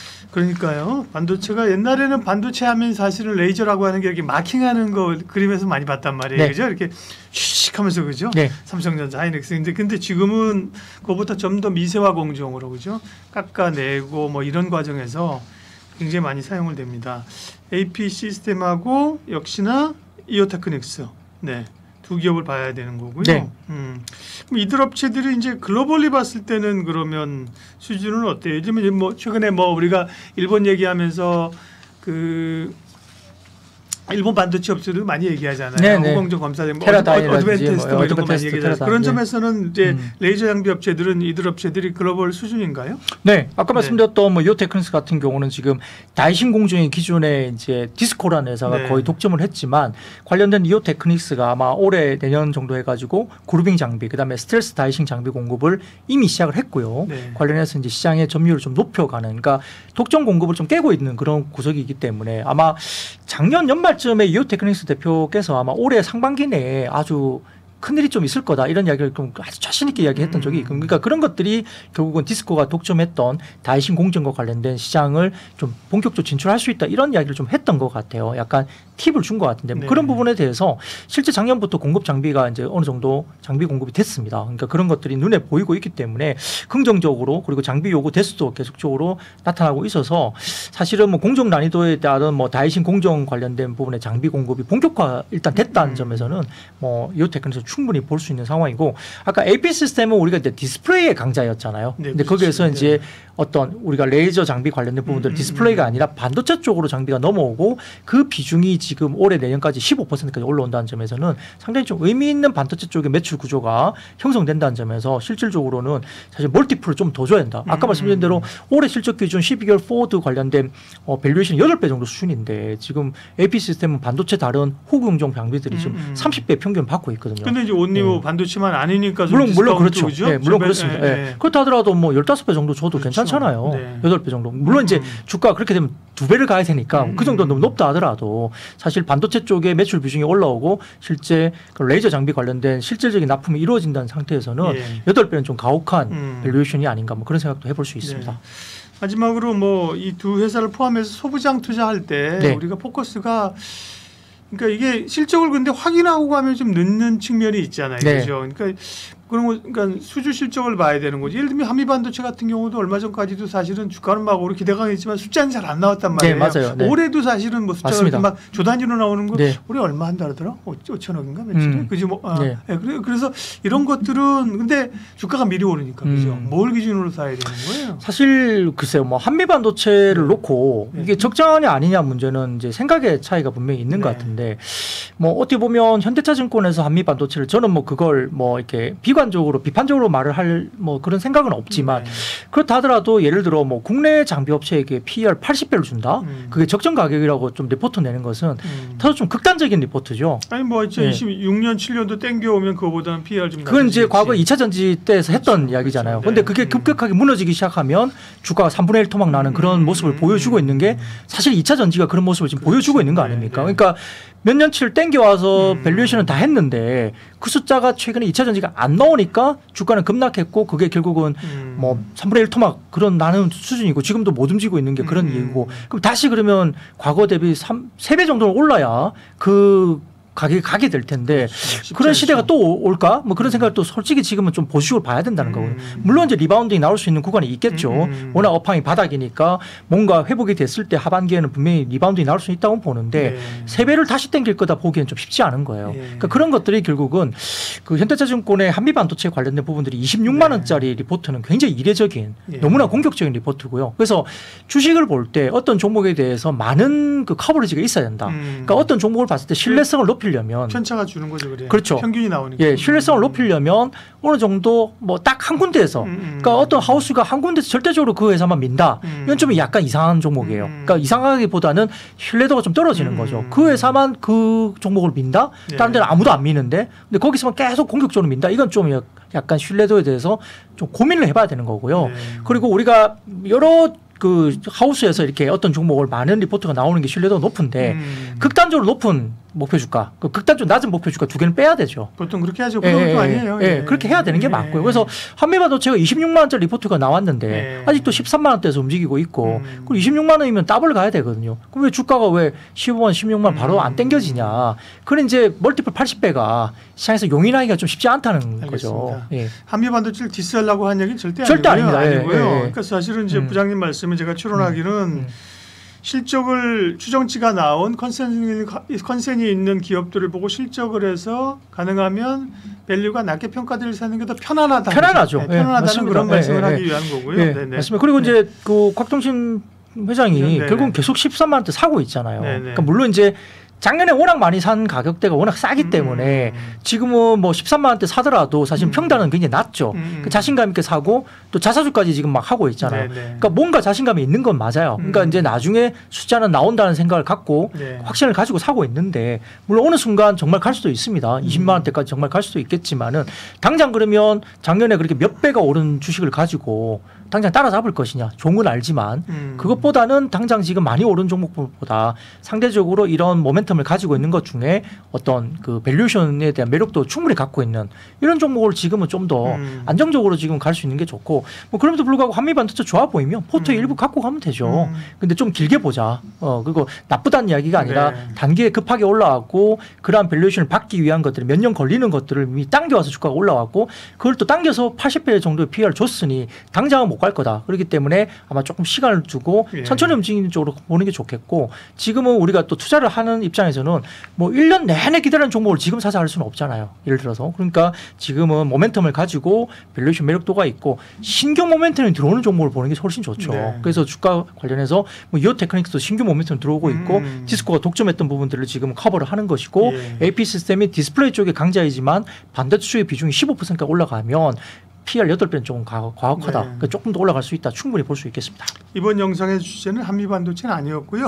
그러니까요. 반도체가 옛날에는 반도체 하면 사실은 레이저라고 하는 게 이렇게 마킹하는 거 그림에서 많이 봤단 말이에요. 네. 그죠? 이렇게 슉하면서 그죠? 네. 삼성전자, 하이닉스. 근데 지금은 그거보다 좀 더 미세화 공정으로 그죠? 깎아내고 뭐 이런 과정에서 굉장히 많이 사용을 됩니다. AP 시스템하고 역시나 이오테크닉스. 네. 두 기업을 봐야 되는 거고요. 네. 그럼 이들 업체들이 이제 글로벌리 봤을 때는 그러면 수준은 어때요? 요즘에 뭐 최근에 뭐 우리가 일본 얘기하면서 그 일본 반도체 업체들 많이 얘기하잖아요. 네네. 후공정 검사된 뭐 테라다인이라든지 어드밴테스트 뭐 이런 거 많이 얘기하잖아요. 그런 네. 점에서는 이제 레이저 장비 업체들은 이들 업체들이 글로벌 수준인가요? 네, 아까 말씀드렸던 뭐 이오테크닉스 같은 경우는 지금 다이싱 공정의 기존에 이제 디스코라는 회사가 네. 거의 독점을 했지만 관련된 이오테크닉스가 아마 올해 내년 정도 해가지고 그루빙 장비, 그다음에 스트레스 다이싱 장비 공급을 이미 시작을 했고요. 네. 관련해서 이제 시장의 점유율을 좀 높여가는, 그러니까 독점 공급을 좀 깨고 있는 그런 구석이기 때문에 아마 작년 연말쯤에 이오테크닉스 대표께서 아마 올해 상반기 내에 아주 큰일이 좀 있을 거다 이런 이야기를 좀 아주 자신 있게 이야기했던 적이 있고, 그러니까 그런 것들이 결국은 디스코가 독점했던 다이싱 공정과 관련된 시장을 좀 본격적으로 진출할 수 있다 이런 이야기를 좀 했던 것 같아요. 약간 팁을 준 것 같은데 네. 그런 부분에 대해서 실제 작년부터 공급 장비가 이제 어느 정도 장비 공급이 됐습니다. 그러니까 그런 것들이 눈에 보이고 있기 때문에 긍정적으로, 그리고 장비 요구 대수도 계속적으로 나타나고 있어서 사실은 뭐 공정 난이도에 따른 뭐 다이싱 공정 관련된 부분의 장비 공급이 본격화 일단 됐다는 점에서는 뭐 이오테크닉스 충분히 볼 수 있는 상황이고, 아까 AP 시스템은 우리가 이제 디스플레이의 강자였잖아요. 네, 근데 그렇죠. 거기에서 네. 이제 어떤 우리가 레이저 장비 관련된 부분들 디스플레이가 아니라 반도체 쪽으로 장비가 넘어오고 그 비중이 지금 올해 내년까지 15%까지 올라온다는 점에서는 상당히 좀 의미 있는 반도체 쪽의 매출 구조가 형성된다는 점에서 실질적으로는 사실 멀티플을 좀 더 줘야 된다. 아까 말씀드린 대로 올해 실적 기준 12개월 포워드 관련된 밸류에이션 8배 정도 수준인데 지금 AP 시스템은 반도체 다른 후공정 장비들이 지금 30배 평균 받고 있거든요. 근데 이제 온리 뭐 반도체만 아니니까 좀 물론 그렇죠. 그죠? 네, 물론 그렇습니다. 네. 그렇다 하더라도 뭐 15배 정도 줘도 그렇죠. 괜찮잖아요. 네. 8배 정도. 물론 이제 주가가 그렇게 되면 2배를 가야 되니까 그 정도는 너무 높다 하더라도 사실 반도체 쪽에 매출 비중이 올라오고 실제 그 레이저 장비 관련된 실질적인 납품이 이루어진다는 상태에서는 8배는 좀 가혹한 밸류에이션이 아닌가 뭐 그런 생각도 해볼 수 있습니다. 네. 마지막으로 뭐 이 두 회사를 포함해서 소부장 투자할 때 네. 우리가 포커스가 그러니까 이게 실적을 근데 확인하고 가면 좀 늦는 측면이 있잖아요. 네. 그죠? 그러니까 그런 거 그러니까 수주 실적을 봐야 되는 거지. 예를 들면 한미반도체 같은 경우도 얼마 전까지도 사실은 주가는 막 오르 기대가 있지만 숫자는 잘 안 나왔단 말이에요. 네, 맞아요. 네. 올해도 사실은 뭐 숫자가 맞습니다. 막 조단위로 나오는 거 네. 올해 얼마 한다 그러더라? 5천억인가 며칠에? 그지 뭐. 네. 네, 그래서 이런 것들은 근데 주가가 미리 오르니까 그죠. 뭘 기준으로 사야 되는 거예요? 사실 글쎄요, 뭐 한미 반도체를 네. 놓고 네. 이게 적정하냐 아니냐 문제는 이제 생각의 차이가 분명히 있는 것 네. 같은데, 뭐 어떻게 보면 현대차증권에서 한미 반도체를 저는 뭐 그걸 뭐 이렇게 비관적으로 비판적으로 말을 할 뭐 그런 생각은 없지만 네. 그렇다 하더라도 예를 들어 뭐 국내 장비 업체에게 PER 80배를 준다, 그게 적정 가격이라고 좀 리포트 내는 것은 다소 좀 극단적인 리포트죠. 아니 뭐 네. 2026년 7년도 땡겨오면 그거보다는 PR 좀 그건 이제 낮아지겠지. 과거 2차 전지 때에서 했던 그렇죠. 이야기잖아요. 그렇죠. 근데 네. 그게 급격하게 무너지기 시작하면 주가가 3분의 1 토막 나는 그런 모습을 보여주고 있는 게 사실 2차 전지가 그런 모습을 지금 그렇죠. 보여주고 있는 거 네, 아닙니까? 네. 그러니까 몇 년치를 땡겨와서 밸류에이션은 다 했는데 그 숫자가 최근에 2차 전지가 안 나오니까 주가는 급락했고 그게 결국은 뭐 3분의 1 토막 그런 나는 수준이고 지금도 못 움직이고 있는 게 그런 이유고, 그럼 다시 그러면 과거 대비 3배 정도는 올라야 그 가격이 가게 될 텐데 그런 시대가 또 올까? 뭐 그런 생각을 또 솔직히 지금은 좀 보수적으로 봐야 된다는 거고요. 물론 이제 리바운딩이 나올 수 있는 구간이 있겠죠. 워낙 업황이 바닥이니까 뭔가 회복이 됐을 때 하반기에는 분명히 리바운딩이 나올 수 있다고 보는데 세 배를 다시 땡길 거다 보기엔 좀 쉽지 않은 거예요. 그러니까 그런 것들이 결국은 그 현대차증권의 한미반도체 관련된 부분들이 26만 원짜리 리포트는 굉장히 이례적인 너무나 공격적인 리포트고요. 그래서 주식을 볼 때 어떤 종목에 대해서 많은 그 커버리지가 있어야 된다. 그러니까 어떤 종목을 봤을 때 신뢰성을 높이려면 편차가 주는 거죠, 그래. 그렇죠. 평균이 나오니까. 예, 신뢰성을 높이려면 어느 정도 뭐 딱 한 군데에서 그러니까 어떤 하우스가 한 군데에서 절대적으로 그 회사만 민다. 이건 좀 약간 이상한 종목이에요. 그러니까 이상하기보다는 신뢰도가 좀 떨어지는 거죠. 그 회사만 그 종목을 민다. 다른 데는 아무도 안 미는데 근데 거기서만 계속 공격적으로 민다. 이건 좀 약간 신뢰도에 대해서 좀 고민을 해봐야 되는 거고요. 그리고 우리가 여러 그 하우스에서 이렇게 어떤 종목을 많은 리포트가 나오는 게 신뢰도가 높은데 극단적으로 높은 목표 주가, 그 극단적으로 낮은 목표 주가 두 개는 빼야 되죠. 보통 그렇게 하죠. 그런 것도 아니에요. 예, 그렇게 해야 되는 게 맞고요. 그래서 한미반도체가 26만 원짜리 리포트가 나왔는데 아직도 13만 원대에서 움직이고 있고 그리고 26만 원이면 더블 가야 되거든요. 그럼 왜 주가가 왜 15만, 16만 원 바로 안 땡겨지냐. 그런 이제 멀티플 80배가 시장에서 용인하기가 좀 쉽지 않다는 거죠. 예. 한미반도체를 디스하려고 한 얘기는 절대 아닙니다. 아니고요. 예. 그러니까 사실은 이제 부장님 말씀에 제가 추론하기는 실적을 추정치가 나온 컨센이 있는 기업들을 보고 실적을 해서 가능하면 밸류가 낮게 평가될 사는 게 더 편안하다. 편안하죠. 네, 편안하다는 예, 그런 말씀을 예, 하기 위한 거고요. 예, 네네. 맞습니다. 그리고 이제 그 곽동신 회장이 네네. 결국은 계속 13만 원대 사고 있잖아요. 네네. 그러니까 물론 이제 작년에 워낙 많이 산 가격대가 워낙 싸기 때문에 지금은 뭐 13만 원대 사더라도 사실 평단은 굉장히 낮죠. 그 자신감 있게 사고 또 자사주까지 지금 막 하고 있잖아요. 네네. 그러니까 뭔가 자신감이 있는 건 맞아요. 그러니까 이제 나중에 숫자는 나온다는 생각을 갖고 네. 확신을 가지고 사고 있는데 물론 어느 순간 정말 갈 수도 있습니다. 20만 원대까지 정말 갈 수도 있겠지만은 당장 그러면 작년에 그렇게 몇 배가 오른 주식을 가지고 당장 따라잡을 것이냐 좋은 건 알지만 그것보다는 당장 지금 많이 오른 종목보다 상대적으로 이런 모멘텀을 가지고 있는 것 중에 어떤 그 밸류에이션에 대한 매력도 충분히 갖고 있는 이런 종목을 지금은 좀 더 안정적으로 지금 갈 수 있는 게 좋고 뭐 그럼에도 불구하고 한미반도체 좋아 보이면 포트에 일부 갖고 가면 되죠. 근데 좀 길게 보자. 그리고 나쁘다는 이야기가 아니라 네. 단기에 급하게 올라왔고 그러한 밸류에이션을 받기 위한 것들이 몇 년 걸리는 것들을 이미 당겨와서 주가가 올라왔고 그걸 또 당겨서 80배 정도의 PER을 줬으니 당장은 못 갈 거다. 그렇기 때문에 아마 조금 시간을 두고 천천히 움직이는 쪽으로 보는 게 좋겠고 지금은 우리가 또 투자를 하는 입장에서는 뭐 1년 내내 기다리는 종목을 지금 사서 할 수는 없잖아요. 예를 들어서. 그러니까 지금은 모멘텀을 가지고 밸류에이션 매력도가 있고 신규 모멘텀이 들어오는 종목을 보는 게 훨씬 좋죠. 네. 그래서 주가 관련해서 뭐 이오테크닉스도 신규 모멘텀 들어오고 있고 디스코가 독점했던 부분들을 지금 커버를 하는 것이고 AP 시스템이 디스플레이 쪽의 강자이지만 반도체 쪽의 비중이 15%까지 올라가면 PR 8배는 조금 과학하다. 네. 그러니까 조금 더 올라갈 수 있다. 충분히 볼 수 있겠습니다. 이번 영상의 주제는 한미반도체는 아니었고요.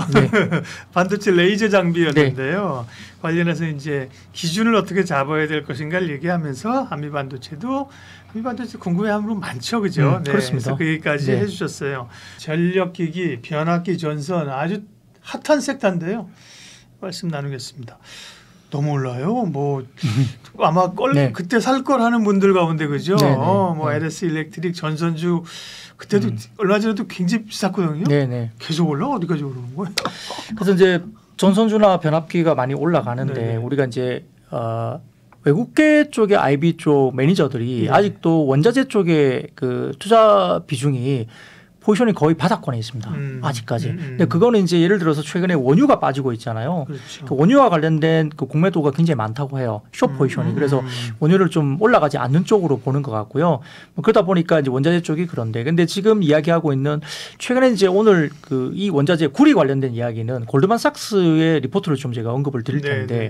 반도체 레이저 장비였는데요. 관련해서 이제 기준을 어떻게 잡아야 될 것인가를 얘기하면서 한미반도체 궁금해하는 분 많죠, 그죠? 그렇습니다. 그래서 그 얘기까지 해주셨어요. 전력기기, 변압기, 전선 아주 핫한 섹터인데요. 말씀 나누겠습니다. 너무 올라요. 뭐 아마 그때 살 걸 하는 분들 가운데 그죠. 뭐 LS 일렉트릭 전선주 그때도 얼마 전에도 굉장히 비쌌거든요. 네네. 계속 올라 어디까지 오르는 거예요? 그래서 이제 전선주나 변압기가 많이 올라가는데 네네. 우리가 이제 외국계 쪽의 IB 쪽 매니저들이 예. 아직도 원자재 쪽에 그 투자 비중이 포지션이 거의 바닥권에 있습니다. 아직까지. 근데 그거는 이제 예를 들어서 최근에 원유가 빠지고 있잖아요. 그렇죠. 그 원유와 관련된 그 공매도가 굉장히 많다고 해요. 숏 포지션이. 그래서 원유를 좀 올라가지 않는 쪽으로 보는 것 같고요. 뭐 그러다 보니까 이제 원자재 쪽이 그런데, 근데 지금 이야기하고 있는 최근에 이제 오늘 그 이 원자재 구리 관련된 이야기는 골드만삭스의 리포트를 좀 제가 언급을 드릴 텐데,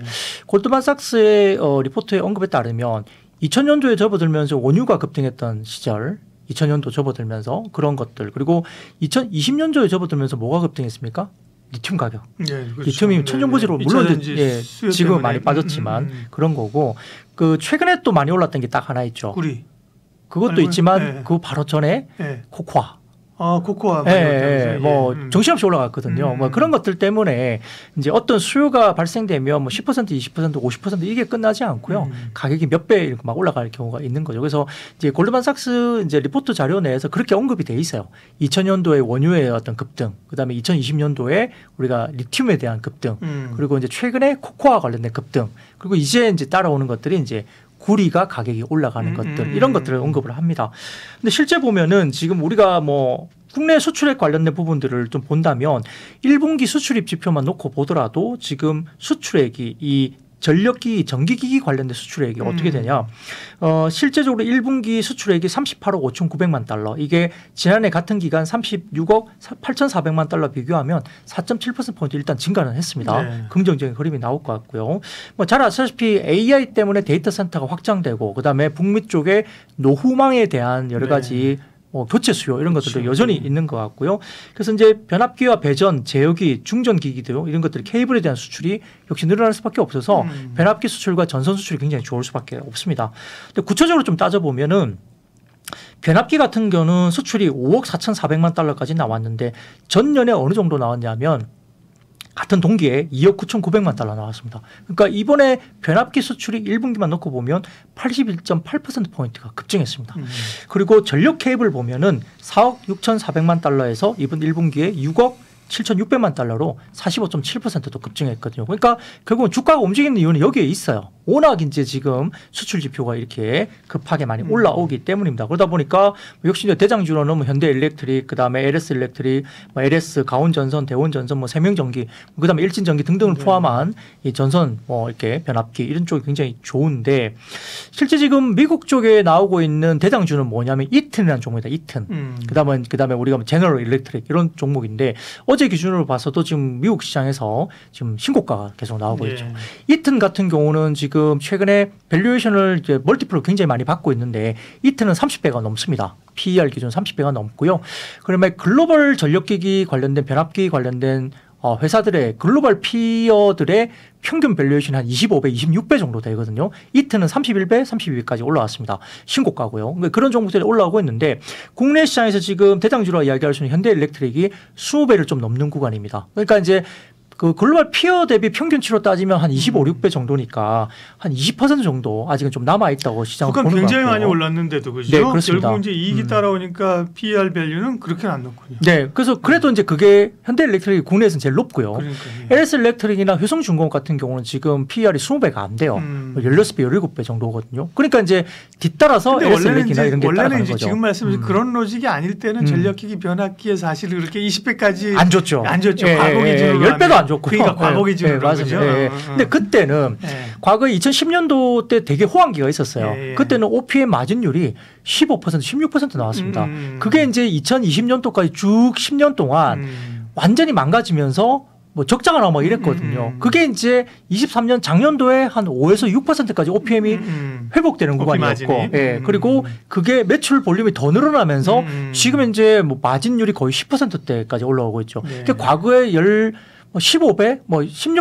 골드만삭스의 리포트의 언급에 따르면 2000년도에 접어들면서 원유가 급등했던 시절, 2000년도 접어들면서 그런 것들, 그리고 2020년도에 접어들면서 뭐가 급등했습니까? 리튬 가격. 네, 그렇죠. 리튬이 천연고지로 물론 예, 지금 많이 빠졌지만 그런 거고, 그 최근에 또 많이 올랐던 게 딱 하나 있죠. 구리. 그것도 아니면, 있지만 예. 그 바로 전에 예. 코코아. 아, 코코아. 뭐 정신없이 올라갔거든요. 뭐 그런 것들 때문에 이제 어떤 수요가 발생되면 뭐 10%, 20%, 50% 이게 끝나지 않고요. 가격이 몇 배 이렇게 막 올라갈 경우가 있는 거죠. 그래서 이제 골드만삭스 이제 리포트 자료 내에서 그렇게 언급이 돼 있어요. 2000년도에 원유의 어떤 급등, 그다음에 2020년도에 우리가 리튬에 대한 급등, 그리고 이제 최근에 코코아 관련된 급등, 그리고 이제 따라오는 것들이 이제 구리가 가격이 올라가는 것들, 이런 것들을 언급을 합니다. 근데 실제 보면은 지금 우리가 뭐 국내 수출액 관련된 부분들을 좀 본다면 1분기 수출입 지표만 놓고 보더라도 지금 수출액이 이 전력기, 전기기기 관련된 수출액이 어떻게 되냐. 실제적으로 1분기 수출액이 38억 5,900만 달러. 이게 지난해 같은 기간 36억 8,400만 달러 비교하면 4.7%포인트 일단 증가는 했습니다. 네. 긍정적인 흐름이 나올 것 같고요. 뭐 잘 아시다시피 AI 때문에 데이터 센터가 확장되고, 그다음에 북미 쪽에 노후망에 대한 여러 가지 교체 수요 이런 것들도 그렇죠. 여전히 있는 것 같고요. 그래서 이제 변압기와 배전, 제어기, 중전기기들 이런 것들이 케이블에 대한 수출이 역시 늘어날 수밖에 없어서 변압기 수출과 전선 수출이 굉장히 좋을 수밖에 없습니다. 근데 구체적으로 좀 따져보면은 변압기 같은 경우는 수출이 5억 4,400만 달러까지 나왔는데 전년에 어느 정도 나왔냐면 같은 동기에 2억 9,900만 달러 나왔습니다. 그러니까 이번에 변압기 수출이 1분기만 놓고 보면 81.8%포인트가 급증했습니다. 그리고 전력 케이블 보면은 4억 6,400만 달러에서 이번 1분기에 6억 7,600만 달러로 45.7%도 급증했거든요. 그러니까 결국은 주가가 움직이는 이유는 여기에 있어요. 워낙 이제 지금 수출 지표가 이렇게 급하게 많이 올라오기 때문입니다. 그러다 보니까 역시 이제 대장주로는 뭐 현대일렉트릭, 그다음에 LS일렉트릭, 뭐 LS 가온전선, 대원전선, 뭐 세명전기, 그다음에 일진전기 등등을 포함한 이 전선 뭐 이렇게 변압기 이런 쪽이 굉장히 좋은데, 실제 지금 미국 쪽에 나오고 있는 대장주는 뭐냐면 이튼이라는 종목이다. 이튼. 그다음에 우리가 제너럴 일렉트릭 이런 종목인데, 어제 기준으로 봐서도 지금 미국 시장에서 지금 신고가가 계속 나오고 있죠. 이튼 같은 경우는 지금 최근에 밸류에이션을 이제 멀티플로 굉장히 많이 받고 있는데, 이튼은 30배가 넘습니다. PER 기준 30배가 넘고요. 그러면 글로벌 전력기기 관련된 변압기 관련된 회사들의 글로벌 피어들의 평균 밸류에이션이 한 25배, 26배 정도 되거든요. 이트는 31배, 32배까지 올라왔습니다. 신고가고요. 그러니까 그런 종목들이 올라오고 있는데, 국내 시장에서 지금 대장주로 이야기할 수 있는 현대일렉트릭이 20배를 좀 넘는 구간입니다. 그러니까 이제 그 글로벌 피어 대비 평균치로 따지면 한 25, 6배 정도니까 한 20% 정도 아직은 좀 남아 있다고 시장을 보는 것 같고요. 굉장히 많이 올랐는데도 그죠? 네, 그렇습니다. 결국 이제 이익이 따라오니까 PER 밸류는 그렇게 안 높군요. 네, 그래서 그래도 이제 그게 현대일렉트릭이 국내에서는 제일 높고요. 그러니까요. LS일렉트릭이나 효성중공업 같은 경우는 지금 PER이 20배가 안 돼요. 16배, 17배 정도거든요. 그러니까 이제 뒤따라서 LS일렉이나 이런 게 따라가는 이제 거죠. 지금 말씀하신 그런 로직이 아닐 때는 전력기기 변압기에 사실 그렇게 20배까지 안 줬죠. 안 줬죠. 예, 과거 기준으로 10배도 안 줬고요. 그러니까 과거 기준으로 맞습니다. 그죠? 근데 그때는 과거에 2010년도 때 되게 호황기가 있었어요. 예, 예. 그때는 OPM 마진율이 15%, 16% 나왔습니다. 그게 이제 2020년도까지 쭉 10년 동안 완전히 망가지면서 뭐 적자가 나고 막 이랬거든요. 그게 이제 23년 작년도에 한 5에서 6%까지 OPM이 회복되는 구간이었고, 예. 그리고 그게 매출 볼륨이 더 늘어나면서 지금 이제 뭐 마진율이 거의 10%대까지 올라오고 있죠. 네. 그러니까 과거에 15배, 뭐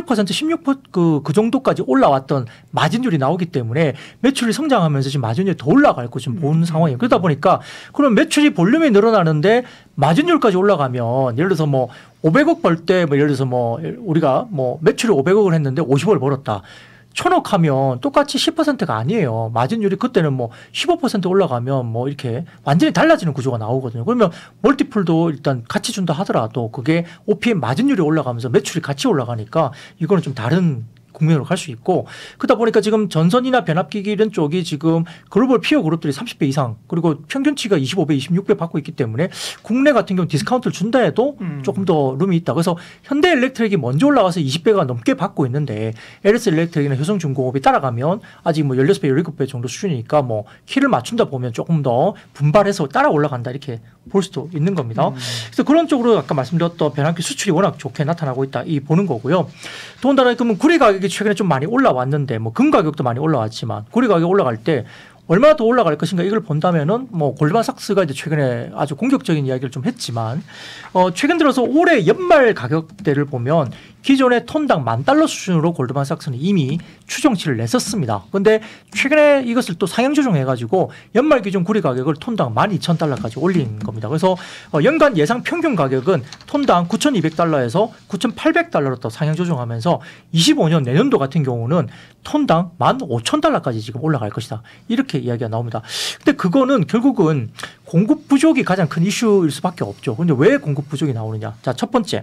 16%, 그 정도까지 올라왔던 마진율이 나오기 때문에 매출이 성장하면서 지금 마진율이 더 올라갈 거 지금 보는 상황이에요. 그러다 보니까 그럼 매출이 볼륨이 늘어나는데 마진율까지 올라가면, 예를 들어서 뭐 500억 벌 때 뭐 예를 들어서 뭐 우리가 뭐 매출이 500억을 했는데 50억을 벌었다. 1,000억 하면 똑같이 10%가 아니에요. 마진율이 그때는 뭐 15% 올라가면 뭐 이렇게 완전히 달라지는 구조가 나오거든요. 그러면 멀티플도 일단 같이 준다 하더라도 그게 OPM 마진율이 올라가면서 매출이 같이 올라가니까 이거는 좀 다른 국면으로 갈 수 있고 그러다 보니까 지금 전선이나 변압기기 이런 쪽이 지금 글로벌 피어 그룹들이 30배 이상 그리고 평균치가 25배, 26배 받고 있기 때문에 국내 같은 경우 디스카운트를 준다 해도 조금 더 룸이 있다. 그래서 현대일렉트릭이 먼저 올라가서 20배가 넘게 받고 있는데 LS일렉트릭이나 효성중공업이 따라가면 아직 뭐 16배, 17배 정도 수준이니까 뭐 키를 맞춘다 보면 조금 더 분발해서 따라 올라간다 이렇게 볼 수도 있는 겁니다. 그래서 그런 쪽으로 아까 말씀드렸던 변압기 수출이 워낙 좋게 나타나고 있다 이 보는 거고요. 더군다나 그러면 구리 가격이 최근에 좀 많이 올라왔는데 뭐 금 가격도 많이 올라왔지만 구리 가격 올라갈 때 얼마나 더 올라갈 것인가 이걸 본다면은 뭐 골드만삭스가 이제 최근에 아주 공격적인 이야기를 좀 했지만 최근 들어서 올해 연말 가격대를 보면 기존의 톤당 $10,000 수준으로 골드만삭스는 이미 추정치를 냈었습니다. 그런데 최근에 이것을 또 상향 조정해가지고 연말 기준 구리 가격을 톤당 $12,000까지 올린 겁니다. 그래서 연간 예상 평균 가격은 톤당 $9,200에서 $9,800로 또 상향 조정하면서 25년 내년도 같은 경우는 톤당 $15,000까지 지금 올라갈 것이다. 이렇게 이야기가 나옵니다. 근데 그거는 결국은 공급 부족이 가장 큰 이슈일 수밖에 없죠. 근데 왜 공급 부족이 나오느냐? 자, 첫 번째.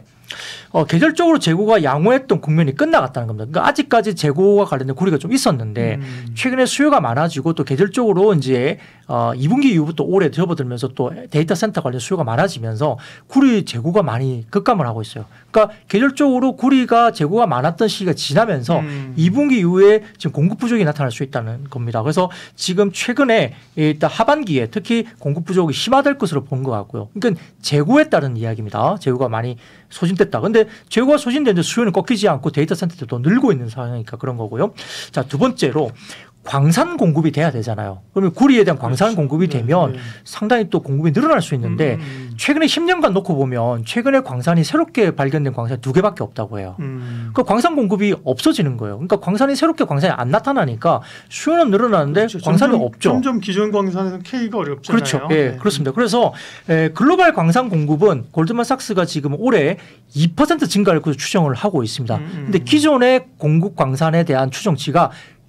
계절적으로 재고가 양호했던 국면이 끝나갔다는 겁니다. 그러니까 아직까지 재고와 관련된 구리가 좀 있었는데 최근에 수요가 많아지고 또 계절적으로 이제 2분기 이후부터 올해 접어들면서 또 데이터 센터 관련 수요가 많아지면서 구리 재고가 많이 급감을 하고 있어요. 그러니까 계절적으로 구리가 재고가 많았던 시기가 지나면서 2분기 이후에 지금 공급 부족이 나타날 수 있다는 겁니다. 그래서 지금 최근에 일단 하반기에 특히 공급 부족이 심화될 것으로 본 것 같고요. 그러니까 재고에 따른 이야기입니다. 재고가 많이 소진됐다. 그런데 재고가 소진되는데 수요는 꺾이지 않고 데이터 센터도 늘고 있는 상황이니까 그런 거고요. 자, 두 번째로 광산 공급이 돼야 되잖아요. 그러면 구리에 대한 광산 공급이 되면 상당히 또 공급이 늘어날 수 있는데 최근에 10년간 놓고 보면 최근에 광산이 새롭게 발견된 광산이 2개밖에 없다고 해요. 그 광산 공급이 없어지는 거예요. 그러니까 광산이 새롭게 광산이 안 나타나니까 수요는 늘어나는데 그렇죠. 광산이 없죠. 점점 기존 광산에서는 캐기가 어렵잖아요. 그렇죠. 예, 네. 그렇습니다. 그래서 글로벌 광산 공급은 골드만삭스가 지금 올해 2% 증가를 추정을 하고 있습니다. 근데 기존의 공급 광산에 대한 추정치가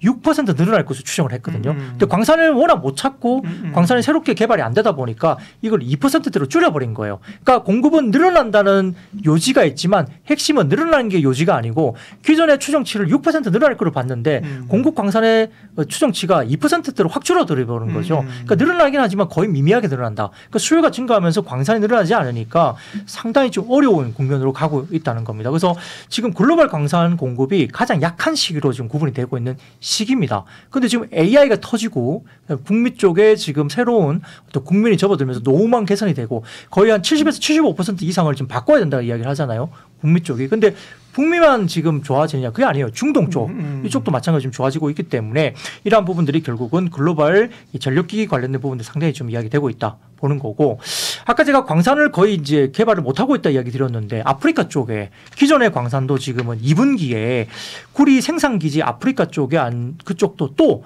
6% 늘어날 것으로 추정을 했거든요. 근데 광산을 워낙 못 찾고 광산이 새롭게 개발이 안 되다 보니까 이걸 2%대로 줄여버린 거예요. 그러니까 공급은 늘어난다는 요지가 있지만 핵심은 늘어나는 게 요지가 아니고 기존의 추정치를 6% 늘어날 거로 봤는데 공급 광산의 추정치가 2%대로 확 줄어들어버린 거죠. 그러니까 늘어나긴 하지만 거의 미미하게 늘어난다. 그러니까 수요가 증가하면서 광산이 늘어나지 않으니까 상당히 좀 어려운 국면으로 가고 있다는 겁니다. 그래서 지금 글로벌 광산 공급이 가장 약한 시기로 지금 구분이 되고 있는 시기입니다. 그런데 지금 AI가 터지고 북미 쪽에 지금 새로운 어떤 국민이 접어들면서 노후망 개선이 되고 거의 한 70에서 75% 이상을 지금 바꿔야 된다고 이야기를 하잖아요. 북미 쪽이. 근데 북미만 지금 좋아지느냐? 그게 아니에요. 중동 쪽. 이쪽도 마찬가지로 좀 좋아지고 있기 때문에 이러한 부분들이 결국은 글로벌 전력기기 관련된 부분들 상당히 좀 이야기되고 있다 보는 거고 아까 제가 광산을 거의 이제 개발을 못하고 있다 이야기 드렸는데 아프리카 쪽에 기존의 광산도 지금은 2분기에 구리 생산기지 아프리카 쪽에 그쪽도 또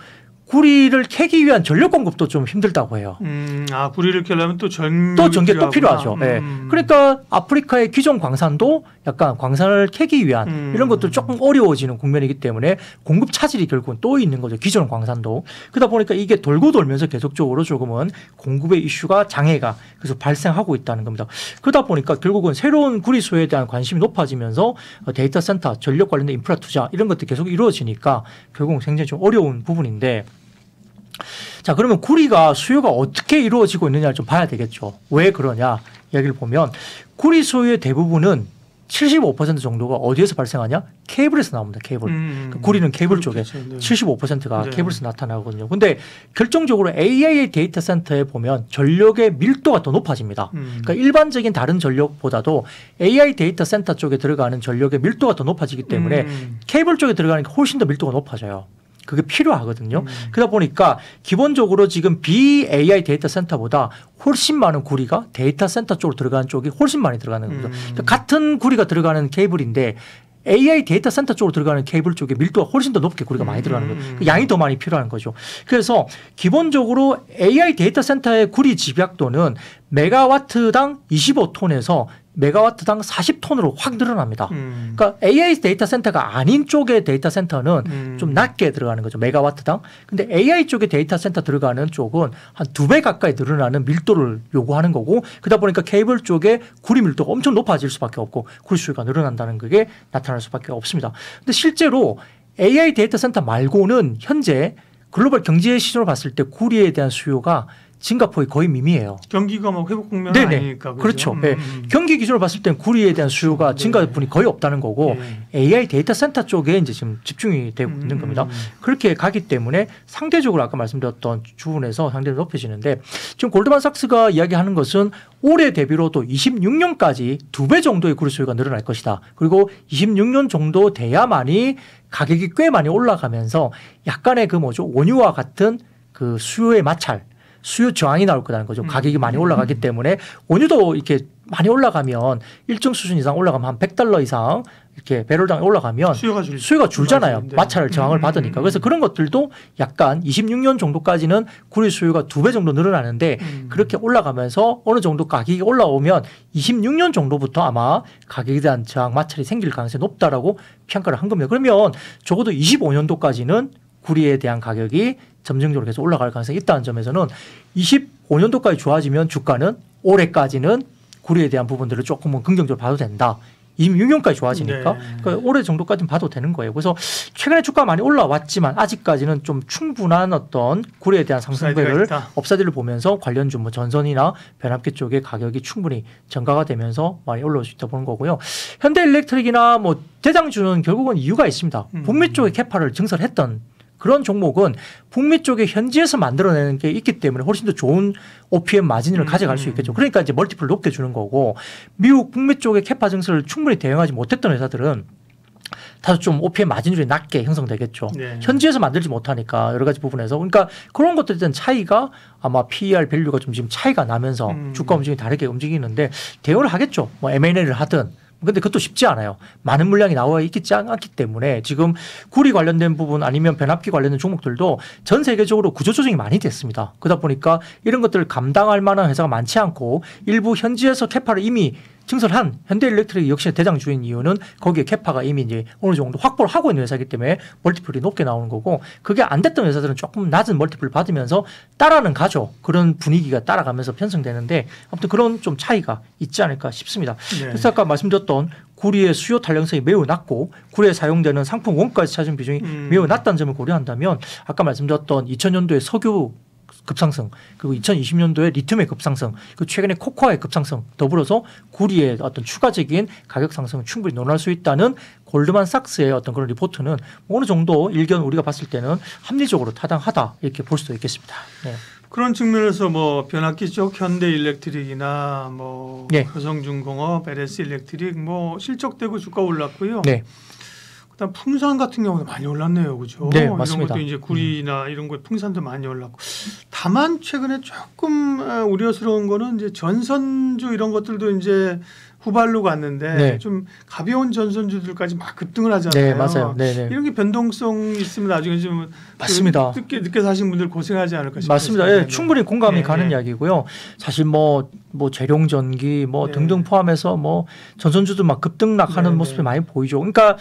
구리를 캐기 위한 전력 공급도 좀 힘들다고 해요. 구리를 캐려면 또 전기가 필요하죠. 네. 그러니까 아프리카의 기존 광산도 약간 광산을 캐기 위한 이런 것도 조금 어려워지는 국면이기 때문에 공급 차질이 결국은 또 있는 거죠. 기존 광산도. 그러다 보니까 이게 돌고 돌면서 계속적으로 조금은 공급의 이슈가 장애가 그래서 발생하고 있다는 겁니다. 그러다 보니까 결국은 새로운 구리 수요에 대한 관심이 높아지면서 데이터 센터, 전력 관련된 인프라 투자 이런 것들이 계속 이루어지니까 결국은 굉장히 좀 어려운 부분인데 자, 그러면 구리가 수요가 어떻게 이루어지고 있느냐를 좀 봐야 되겠죠. 왜 그러냐 이야기를 보면 구리 수요의 대부분은 75% 정도가 어디에서 발생하냐? 케이블에서 나옵니다. 케이블. 그러니까 구리는 케이블 쪽에 네. 75%가 케이블에서 나타나거든요. 근데 결정적으로 AI 데이터 센터에 보면 전력의 밀도가 더 높아집니다. 그러니까 일반적인 다른 전력보다도 AI 데이터 센터 쪽에 들어가는 전력의 밀도가 더 높아지기 때문에 케이블 쪽에 들어가는 게 훨씬 더 밀도가 높아져요. 그게 필요하거든요. 그러다 보니까 기본적으로 지금 BAI 데이터 센터보다 훨씬 많은 구리가 데이터 센터 쪽으로 들어가는 쪽이 훨씬 많이 들어가는 거죠. 그러니까 같은 구리가 들어가는 케이블인데 AI 데이터 센터 쪽으로 들어가는 케이블 쪽에 밀도가 훨씬 더 높게 구리가 많이 들어가는 거예요. 양이 더 많이 필요한 거죠. 그래서 기본적으로 AI 데이터 센터의 구리 집약도는 메가와트당 25톤에서 메가와트당 40톤으로 확 늘어납니다. 그러니까 AI 데이터 센터가 아닌 쪽의 데이터 센터는 좀 낮게 들어가는 거죠. 메가와트당. 근데 AI 쪽의 데이터 센터 들어가는 쪽은 한 2배 가까이 늘어나는 밀도를 요구하는 거고 그러다 보니까 케이블 쪽에 구리 밀도가 엄청 높아질 수밖에 없고 구리 수요가 늘어난다는 게 나타날 수밖에 없습니다. 근데 실제로 AI 데이터 센터 말고는 현재 글로벌 경제 시장으로 봤을 때 구리에 대한 수요가 증가폭이 거의 미미해요. 경기가 뭐 회복 국면 네네. 아니니까 그렇죠. 네. 경기 기준으로 봤을 땐 구리에 대한 수요가 증가분이 거의 없다는 거고 AI 데이터 센터 쪽에 이제 지금 집중이 되고 있는 겁니다. 그렇게 가기 때문에 상대적으로 아까 말씀드렸던 주분에서 상대적으로 높여지는데 지금 골드만삭스가 이야기하는 것은 올해 대비로도 26년까지 2배 정도의 구리 수요가 늘어날 것이다. 그리고 26년 정도 돼야만이 가격이 꽤 많이 올라가면서 약간의 그 뭐죠 원유와 같은 그 수요의 마찰. 수요 저항이 나올 거라는 거죠. 가격이 많이 올라가기 때문에 원유도 이렇게 많이 올라가면 일정 수준 이상 올라가면 한 $100 이상 이렇게 배럴당 올라가면 수요가 줄잖아요. 마찰 저항을 받으니까. 그래서 그런 것들도 약간 26년 정도까지는 구리 수요가 2배 정도 늘어나는데 그렇게 올라가면서 어느 정도 가격이 올라오면 26년 정도부터 아마 가격에 대한 저항 마찰이 생길 가능성이 높다라고 평가를 한 겁니다. 그러면 적어도 25년도까지는 구리에 대한 가격이 점진적으로 계속 올라갈 가능성이 있다는 점에서는 25년도까지 좋아지면 주가는 올해까지는 구리에 대한 부분들을 조금은 긍정적으로 봐도 된다. 26년까지 좋아지니까 그러니까 올해 정도까지는 봐도 되는 거예요. 그래서 최근에 주가가 많이 올라왔지만 아직까지는 좀 충분한 어떤 구리에 대한 상승세를 업사이드를 보면서 관련주 뭐 전선이나 변압기 쪽의 가격이 충분히 전가가 되면서 많이 올라올 수 있다 보는 거고요. 현대일렉트릭이나 뭐 대장주는 결국은 이유가 있습니다. 북미 쪽의 캐파를 증설했던 그런 종목은 북미 쪽에 현지에서 만들어내는 게 있기 때문에 훨씬 더 좋은 OPM 마진을 가져갈 수 있겠죠. 그러니까 이제 멀티플을 높게 주는 거고 미국 북미 쪽의 캐파 증설을 충분히 대응하지 못했던 회사들은 다소 좀 OPM 마진율이 낮게 형성되겠죠. 현지에서 만들지 못하니까 여러 가지 부분에서 그러니까 그런 것들에 대한 차이가 아마 PER 밸류가 좀 지금 차이가 나면서 주가 움직임이 다르게 움직이는데 대응을 하겠죠. 뭐 M&A를 하든. 근데 그것도 쉽지 않아요. 많은 물량이 나와 있지 않기 때문에 지금 구리 관련된 부분 아니면 변압기 관련된 종목들도 전 세계적으로 구조조정이 많이 됐습니다. 그러다 보니까 이런 것들을 감당할 만한 회사가 많지 않고 일부 현지에서 캐파를 이미 증설한 현대일렉트릭 역시 대장주인 이유는 거기에 캐파가 이미 이제 어느 정도 확보를 하고 있는 회사이기 때문에 멀티플이 높게 나오는 거고 그게 안 됐던 회사들은 조금 낮은 멀티플을 받으면서 따라는 가죠. 그런 분위기가 따라가면서 편성되는데 아무튼 그런 좀 차이가 있지 않을까 싶습니다. 그래서 아까 말씀드렸던 구리의 수요 탄력성이 매우 낮고 구리에 사용되는 상품 원가에서 차지하는 비중이 매우 낮다는 점을 고려한다면 아까 말씀드렸던 2000년도에 석유 급상승 그리고 2020년도에 리튬의 급상승 그리고 최근에 코코아의 급상승 더불어서 구리의 어떤 추가적인 가격 상승은 충분히 논할 수 있다는 골드만삭스의 어떤 그런 리포트는 어느 정도 일견 우리가 봤을 때는 합리적으로 타당하다 이렇게 볼 수도 있겠습니다. 네. 그런 측면에서 뭐 변압기 쪽 현대일렉트릭이나 뭐 효성중공업, LS일렉트릭 뭐 실적되고 주가 올랐고요. 네. 그다음 풍산 같은 경우는 많이 올랐네요, 그렇죠? 네, 맞습니다. 이런 것도 이제 구리나 이런 거 풍산도 많이 올랐고. 다만 최근에 조금 우려스러운 거는 이제 전선주 이런 것들도 이제 후발로 갔는데 좀 가벼운 전선주들까지 막 급등을 하잖아요. 네, 맞아요. 이런 게 변동성 있으면 나중에 좀 맞습니다. 늦게 사신 분들 고생하지 않을까 싶습니다. 맞습니다. 충분히 공감이 가는 이야기고요. 사실 뭐 재룡전기 뭐 등등 포함해서 뭐 전선주도 막 급등락하는 모습이 많이 보이죠. 그러니까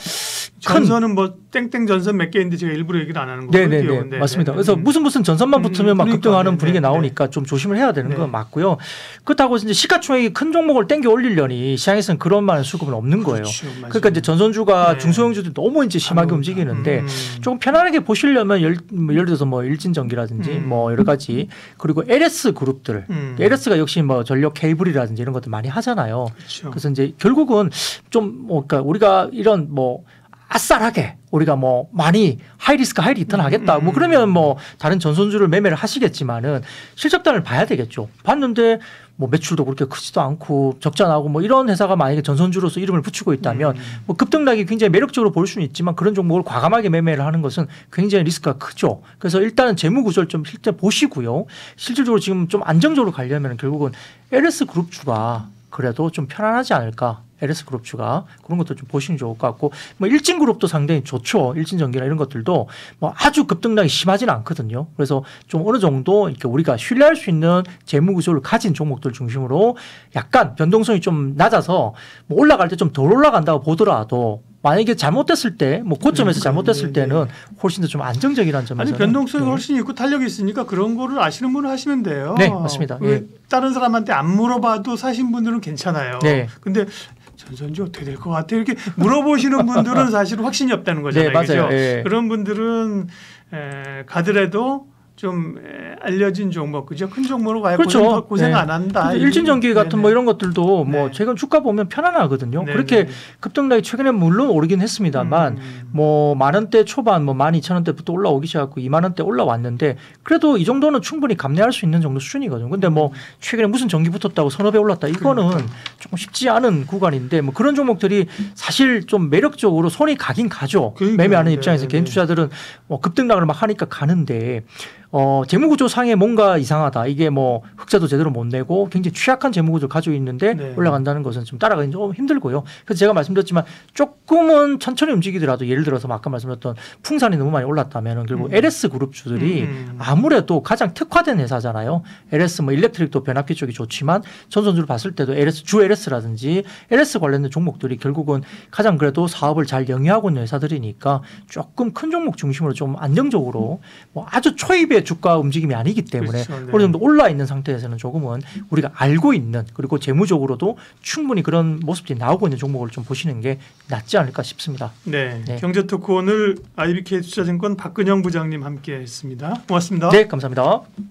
전선은 뭐 땡땡 전선 몇 개인데 제가 일부러 얘기를 안 하는 거고요. 네, 맞습니다. 그래서 무슨 전선만 붙으면 막 급등하는 분위기가 나오니까 좀 조심을 해야 되는 건 맞고요. 그렇다고 이제 시가총액이 큰 종목을 땡겨 올리려니 시장에서는 그런 많은 수급은 없는 거예요. 그러니까 이제 전선주가 중소형주들이 너무 이제 심하게 움직이는데 조금 편안하게 보시려면 예를 들어서 뭐 일진전기라든지 뭐 여러 가지 그리고 LS 그룹들 LS가 역시 뭐 전력 케이블이라든지 이런 것들 많이 하잖아요. 그래서 이제 결국은 좀 그러니까 우리가 이런 뭐 아싸하게 우리가 뭐 많이 하이리스크 하이리턴 하겠다. 뭐 그러면 뭐 다른 전선주를 매매를 하시겠지만은 실적단을 봐야 되겠죠. 봤는데 뭐 매출도 그렇게 크지도 않고 적자 나고 뭐 이런 회사가 만약에 전선주로서 이름을 붙이고 있다면 뭐 급등락이 굉장히 매력적으로 보일 수는 있지만 그런 종목을 과감하게 매매를 하는 것은 굉장히 리스크가 크죠. 그래서 일단은 재무 구조를 좀 실제 보시고요. 실질적으로 지금 좀 안정적으로 가려면 결국은 LS 그룹주가 그래도 좀 편안하지 않을까. LS 그룹주가 그런 것도 좀 보시면 좋을 것 같고 뭐 일진그룹도 상당히 좋죠. 일진전기나 이런 것들도 뭐 아주 급등락이 심하지는 않거든요. 그래서 좀 어느 정도 이렇게 우리가 신뢰할 수 있는 재무 구조를 가진 종목들 중심으로 약간 변동성이 좀 낮아서 뭐 올라갈 때 좀 덜 올라간다고 보더라도 만약에 잘못됐을 때, 뭐 고점에서 잘못됐을 때는 훨씬 더 좀 안정적이라는 점에서 변동성이 훨씬 있고 탄력이 있으니까 그런 거를 아시는 분은 하시면 돼요. 네, 맞습니다. 다른 사람한테 안 물어봐도 사신 분들은 괜찮아요. 근데 전선주 어떻게 될 것 같아요? 이렇게 물어보시는 분들은 사실 확신이 없다는 거잖아요. 네, 맞아요. 그죠? 예. 그런 분들은 가더라도 좀 알려진 종목, 그죠? 큰 종목으로 가야 그렇죠. 고생 네. 안 한다. 일진전기 같은 뭐 이런 것들도 뭐 네. 최근 주가 보면 편안하거든요. 네, 그렇게 네. 급등락이 최근에 물론 오르긴 했습니다만 뭐 10,000원대 초반 뭐 12,000원대부터 올라오기 시작하고 20,000원대 올라왔는데 그래도 이 정도는 충분히 감내할 수 있는 정도 수준이거든요. 근데 뭐 최근에 무슨 전기 붙었다고 서너 배 올랐다 이거는 조금 쉽지 않은 구간인데 뭐 그런 종목들이 사실 좀 매력적으로 손이 가긴 가죠. 그러니까요. 매매하는 네, 입장에서 네, 개인 네. 투자들은 뭐 급등락을 막 하니까 가는데 재무구조상에 뭔가 이상하다. 이게 뭐 흑자도 제대로 못 내고 굉장히 취약한 재무구조를 가지고 있는데 네. 올라간다는 것은 좀 따라가기 좀 힘들고요. 그래서 제가 말씀드렸지만 조금은 천천히 움직이더라도 예를 들어서 아까 말씀드렸던 풍산이 너무 많이 올랐다면 결국 LS 그룹주들이 아무래도 가장 특화된 회사잖아요. LS 뭐 일렉트릭도 변압기 쪽이 좋지만 전선주를 봤을 때도 주 LS라든지 LS 관련된 종목들이 결국은 가장 그래도 사업을 잘 영위하고 있는 회사들이니까 조금 큰 종목 중심으로 좀 안정적으로 뭐 아주 초입의 주가 움직임이 아니기 때문에 그렇죠. 네. 어느 정도 올라 있는 상태에서는 조금은 우리가 알고 있는 그리고 재무적으로도 충분히 그런 모습들이 나오고 있는 종목을 좀 보시는 게 낫지 않을까 싶습니다. 네. 네. 경제토크 오늘 IBK 투자증권 박근영 부장님 함께했습니다. 고맙습니다. 네, 감사합니다.